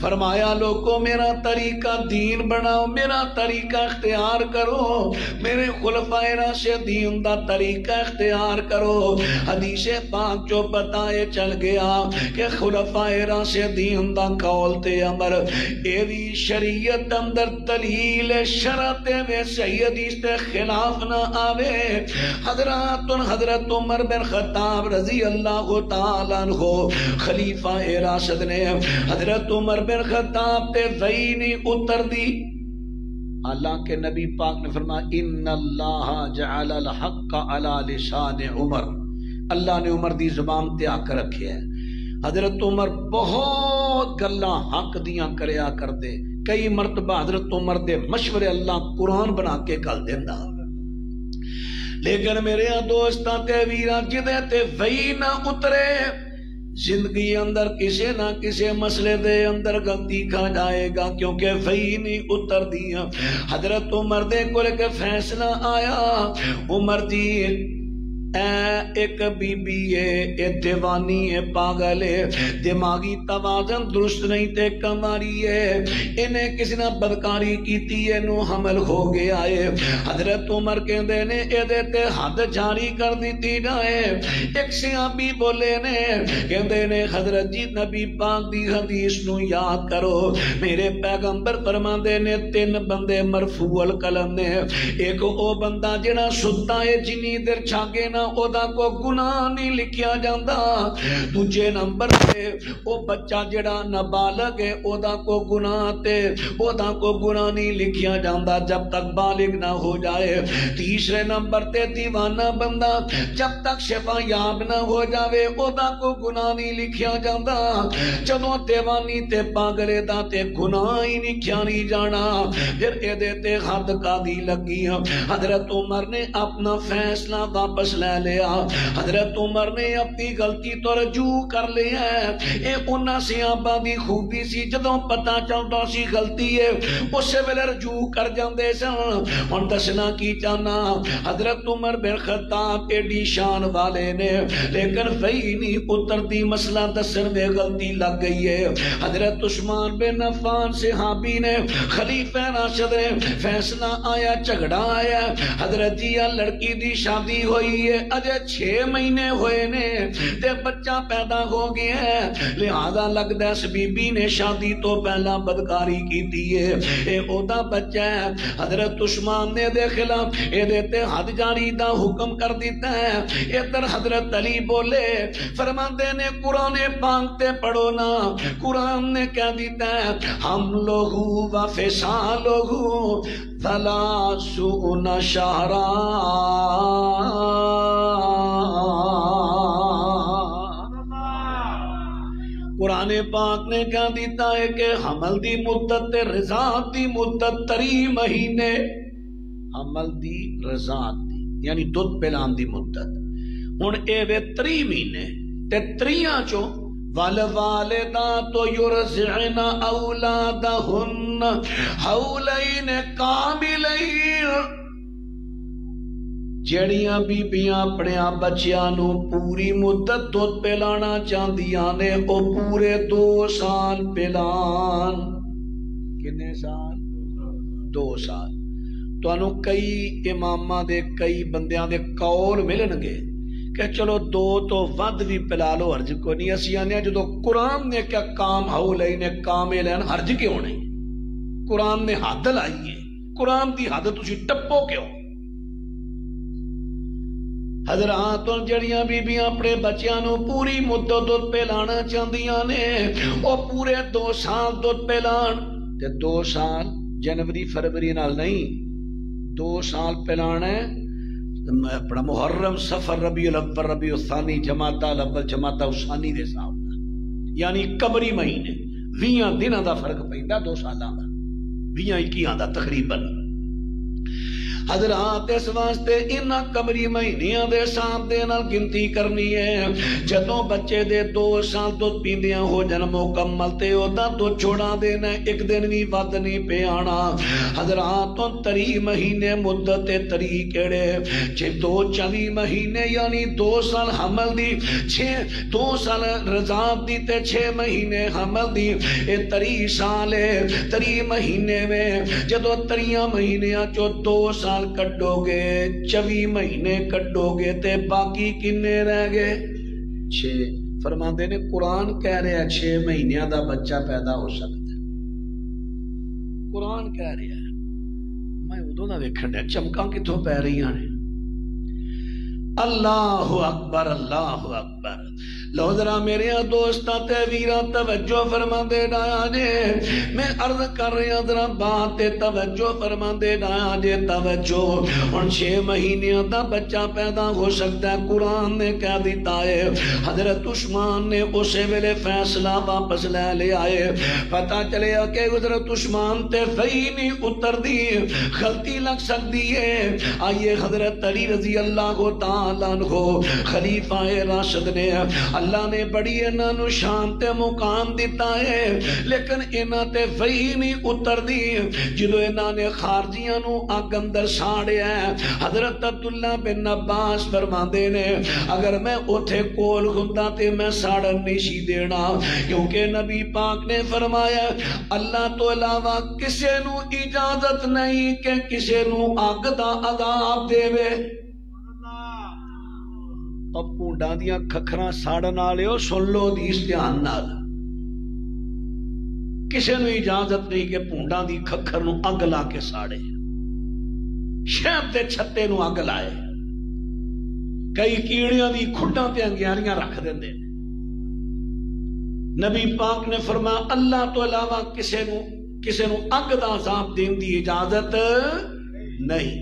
فرمایا لوگوں میرا طریقہ دین بناؤ، میرا طریقہ اختیار کرو، میرے خلفائے راشدین دا طریقہ اختیار کرو۔ حدیث پاک جو بتائے چل گیا کہ خلفائے راشدین دا قول تے امر ایوی شریعت اندر دلیل شرط میں صحیح حدیث تے خلاف نہ آوے۔ حضرات حضرت عمر بن خطاب رضی اللہ تعالیٰ عنہ خلیفہ راشد نے حضرت عمر بن خطاب تے وحی نہیں اتر دی، حالانکہ نبی پاک نے فرمایا ان اللہ جعل الحق علی لسان عمر، اللہ نے عمر دی زبان تے آ کر رکھے ہے۔ حضرت عمر بہت گلاں حق دیاں کریا کر دے، کئی مرتبہ حضرت عمر دے مشورے اللہ قرآن بنا کے گل دیندا، لیکن میرے دوستاں تے ویراں جدے تے وحی نہ اترے زندگی اندر کسے نہ کسے مسئلے دے اندر غلطی کھا جائے گا، کیونکہ وحی نہیں اتر دیا۔ حضرت عمر دے کول کے فیصلہ آیا، عمر جی اے ایک بی بی ہے، اے دیوانی ہے، پاگل ہے، دماغی توازن درست نہیں تے کماری ہے، انہیں کسی نے بدکاری کیتی ہے، نو حمل ہو گیا ہے۔ حضرت عمر کہندے نے اے دے تے حد جاری کر دیتی جائے۔ ایک صحابی بولے نے کہندے نے حضرت جی نبی پاک دی حدیث نو یاد کرو، میرے پیغمبر فرماندے نے تین بندے مرفوع القلم نے، ایک او بندہ جڑا ستا ہے جنی دیر چھاگے نہ او دا کو گناہ نہیں لکھیا جاندہ، دوجے نمبر پہ او بچہ جڑا نابالغ ہے او دا کو گناہ تے او دا کو گناہ نہیں لکھیا جاندہ جب تک بالغ نہ ہو جائے، تیسرے نمبر تے دیوانہ بندہ جب تک شفا یاب نہ ہو جاوے او دا کو گناہ نہیں لکھیا جاندہ، جدوں دیوانی تے پاگلے دا تے گناہ ہی نہیں کیا نہیں جانا، پھر اے دے تے حد کا دی لگی۔ حضرت عمر نے اپنا فیصلہ واپس لے لیا، حضرت عمر نے اپنی غلطی تو رجوع کر لیا ہے۔ اے انہاں صحابہ دی خوبی سی، جدوں پتہ چلدا سی غلطی ہے اسے ویلے رجوع کر جاندے سن۔ ہن دسنا کی چاہنا حضرت عمر بن خطاب ایڈی شان والے نے، لیکن وہی نہیں اترتی، مسئلہ دسن میں غلطی لگ گئی ہے۔ حضرت عثمان بن عفان صحابی نے خلیفہ راشد نے فیصلہ آیا، جھگڑا آیا، حضرت جی لڑکی دی شادی ہوئی ہے، اجے چھ مہینے ہوئے نے تے بچہ پیدا ہو گیا ہے، لہذا لگدا اس بی بی نے شادی تو پہلا بدکاری کیتی ہے، اے او دا بچہ ہے۔ حضرت عثمان نے دے خلاف اے دیتے حد جاری دا حکم کر دیتا ہے۔ ادھر حضرت علی بولے فرماندے نے قرآن پاک تے پڑھو نا، قرآن نے کہہ دیتا ہے ہم لوگو و فسالوگو ثلاثون شہرا، قرآن پاک نے کہہ دیتا ہے کہ حمل دی مدت رضاعت دی مدت تری مہینے، حمل دی رضاعت دی یعنی دودھ پلان دی مدت ہن اے وے تری مہینے تے تریاں چو والوالدات یرضعن اولادہن حولین کاملین، جڑیاں بیبیاں اپنے بچیاں نو پوری مدت دودھ پلانا چاہدیاں نے او پورے دو سال پلان۔ کتنے سال؟ دو سال۔ تو انو کئی امامہ دے کئی بندیاں دے قول ملن گے کہ چلو دو تو ود بھی پلا لو، حرج کو نہیں۔ اسی آنے جدو قرآن نے کیا کام حولین کاملین حرج کیوں نہیں؟ قرآن نے حد لائی ہے، قرآن دی حد تسی ٹپو کیوں؟ حضرات جڑیاں بیبیاں اپنے بچیاں نو پوری مدت دودھ پلانا چاہدیاں نے او پورے دو سال دودھ پلان، تے دو سال جنوری فروری نال نہیں، دو سال پلانا ہے اپنا محرم صفر ربیع الاول ربیع الثانی جمادی الاول جمادی الثانی دے حساب، یعنی قمری مہینے ویاں دناں دا فرق پیندا دو سالاں دا، ویاں اکیاں دا تقریباً۔ حضرات اس واسطے انہاں قمری مہینیاں دے حساب دے نال گنتی کرنی ہے. جدوں بچے دے دو سال دودھ پیندیاں ہو جن مکمل تے اودا تو چھوڑا دینا ایک دن بھی ود نہیں پہ آنا. حضرات تری مہینے مدت تری کیڑے چھے دو چوی مہینے یعنی دو سال حمل دی چھ دو سال رضاعت دی تے چھ مہینے حمل دی اے تری سال ہے. تری مہینے میں جدو تریاں مہینیاں چو دو سال کٹو گے چوی مہینے کٹو گے تے باقی کنے رہ گئے چھ. فرماندے نے قرآن کہہ رہے ہیں چھ مہینیاں دا بچہ پیدا ہو سکتا ہے. قرآن کہہ رہے ہیں میں ادھوں دا ویکھن دیا چمکاں کتھوں پہ رہی ہیں. اللہ اکبر اللہ اکبر. لو ذرا میرے دوستاں تے ویراں توجہ فرما دے ڈایا جے. میں عرض کر رہی ہوں ذرا بات تے توجہ فرما دے ڈایا جے توجہ. اور چھ مہینیاں دا بچہ پیدا ہو سکتا ہے. قرآن نے کہہ دیتا ہے. حضرت عثمان نے اسے ویلے فیصلہ واپس لے لے آئے. پتہ چلے کہ حضرت عثمان تے فہی نہیں اتر دی غلطی لگ سکتی ہے. آئیے حضرت علی رضی اللہ تعالیٰ عنہ خلیفہ راشد نے اللہ نے بڑی انہاں نو شان تے مقام دیتا ہے لیکن انہاں تے فہی نہیں اتر دی. جدو انہاں نے خارجیاں نو اگ اندر ساڑیا ہے. حضرت عبداللہ بن عباس فرماندے نے اگر میں اوتھے کول ہوندا تے میں ساڑن نہیں سی دینا کیونکہ نبی پاک نے فرمایا اللہ تو علاوہ کسے نو اجازت نہیں کہ کسے نو اگ دا عذاب دے وے. اب پونڈاں دیاں کھکھراں ساڑن آلیو سن لو حدیث دھیان نال. کسے نو اجازت نہیں کہ پونڈاں دی کھکھر نو اگ لا کے ساڑے شہد دے چھتے نو اگ لائے. کئی کیڑیاں دی کھڈاں تے انگیاریاں رکھ دیندے. نبی پاک نے فرمایا اللہ تو علاوہ کسے نو کسے نو اگ دا عذاب دین دی اجازت نہیں.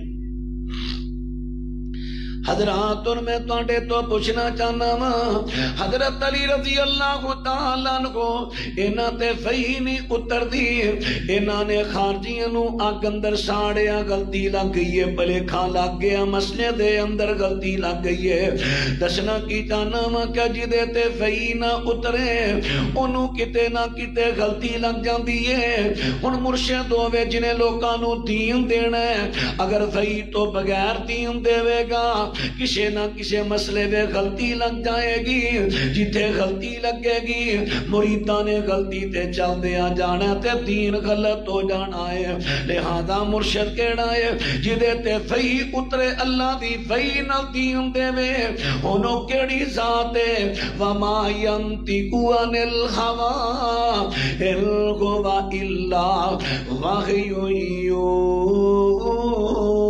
حضرات اور میں تواڈے تو پوچھنا چاہنا وا حضرت علی رضی اللہ تعالیٰ عنہ انہاں تے فہی نہیں اتر دی. انہاں نے خارجیاں نو اگ اندر ساڑیا غلطی لگ گئی ہے. بھلیکھا لگ گیا مسئلے دے اندر غلطی لگ گئی ہے. دسنا کی چاہنا وا کہ جدے تے فہی نہ اترے انہوں کتے نہ کتے غلطی لگ جاندی ہے. ہن مرشد ہوے جنہیں لوکاں نو دین دینا ہے اگر فہی تو بغیر دین دے گا کسے نہ کسے مسئلے میں غلطی لگ جائے گی. جتھے غلطی لگے گی مریداں نے غلطی تے چل دیا جانا تے دین غلط ہو جانا ہے. لہذا مرشد کہنا ہے جدے تے فہی اترے اللہ دی فہی نہ دین دے وے انہوں کیڑی ذات ہے. وما ینطقُ عَنِ الْهَوَىٰ إِنْ هُوَ إِلَّا وَحْیٌ یوحیٰ.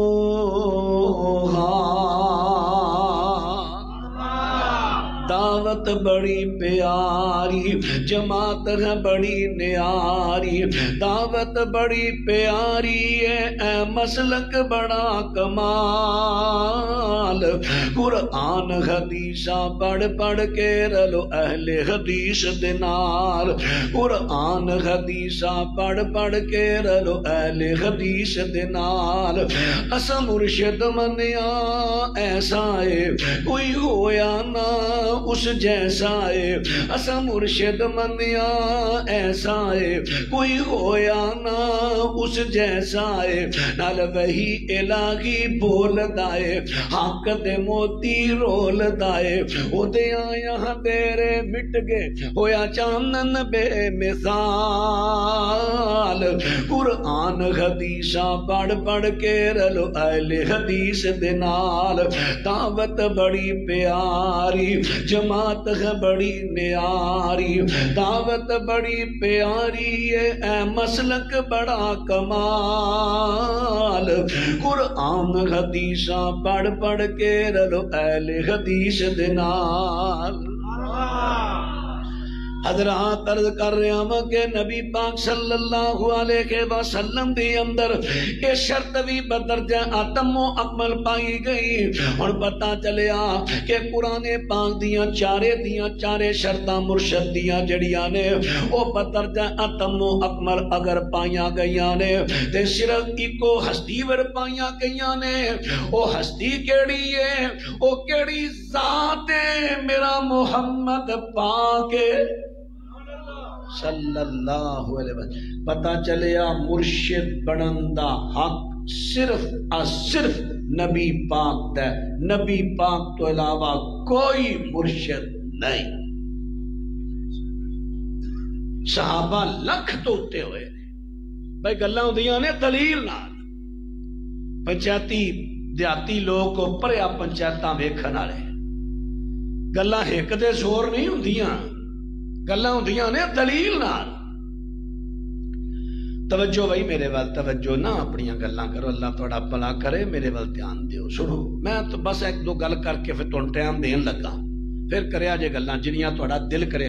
دعوت بڑی پیاری جماعت ہے بڑی نیاری. دعوت بڑی پیاری ہے اے مسلک بڑا کمال. قرآن حدیثہ پڑھ پڑھ کے رلو اہل حدیث دینار. قرآن حدیثہ پڑھ پڑھ کے رلو اہل حدیث دینار. اسا مرشد منیا ایسا ہے کوئی ہویا نہ اس جیسا ہے. اسا مرشد منیا ایسا ہے کوئی ہویا نہ اس جیسا ہے. نال وہی الہی بول دائے حق دے موتی رول دائے. او دے آیا تیرے مٹ گئے ہویا چاندن بے مثال. قرآن حدیثہ پڑھ پڑھ کے رلو اہل حدیث دے نال. دعوت بڑی پیاری جماعت ہے بڑی نیاری. دعوت بڑی پیاری ہے اے مسلک بڑا کمال. قرآن حدیثہ پڑھ پڑھ کے رلو اہل حدیث دے نال. حضرات عرض کر رہا ہوں کہ نبی پاک صلی اللہ علیہ وسلم دی اندر یہ شرط بھی بدرجہ اتم و اکمل پائی گئی. اور پتہ چلیا کہ قرآن پاک دیاں چارے دیاں چارے شرطاں مرشد دیاں جڑیاں نے او بدرجہ اتم و اکمل اگر پائیاں گئیاں نے تے صرف ایکو ہستی ور پائیاں گئیاں نے. او ہستی کیڑی ہے؟ او کیڑی ذات ہے؟ میرا محمد پاک صلی اللہ علیہ وسلم. پتہ چلیا مرشد بنندہ حق صرف اور صرف نبی پاک دا. نبی پاک تو علاوہ کوئی مرشد نہیں. صحابہ لکھ توتے ہوئے بھائی گلاں ہوندیاں نے دلیل نال. پنچایتی دیہاتی لوگ کو پریا پنچایتاں ویکھن والے گلاں ہک دے زور نہیں ہوندیاں، گلاں ہوندیاں نے دلیل نال. توجہ بھائی میرے وال توجہ نہ اپنی گلاں کرو. اللہ تھوڑا بھلا کرے. میرے وال دھیان دیو. سنو میں تو بس ایک دو گل کر کے پھر تھانوں ٹائم دین لگا. پھر کریا جے گلاں جنیاں تھوڑا دل کرے.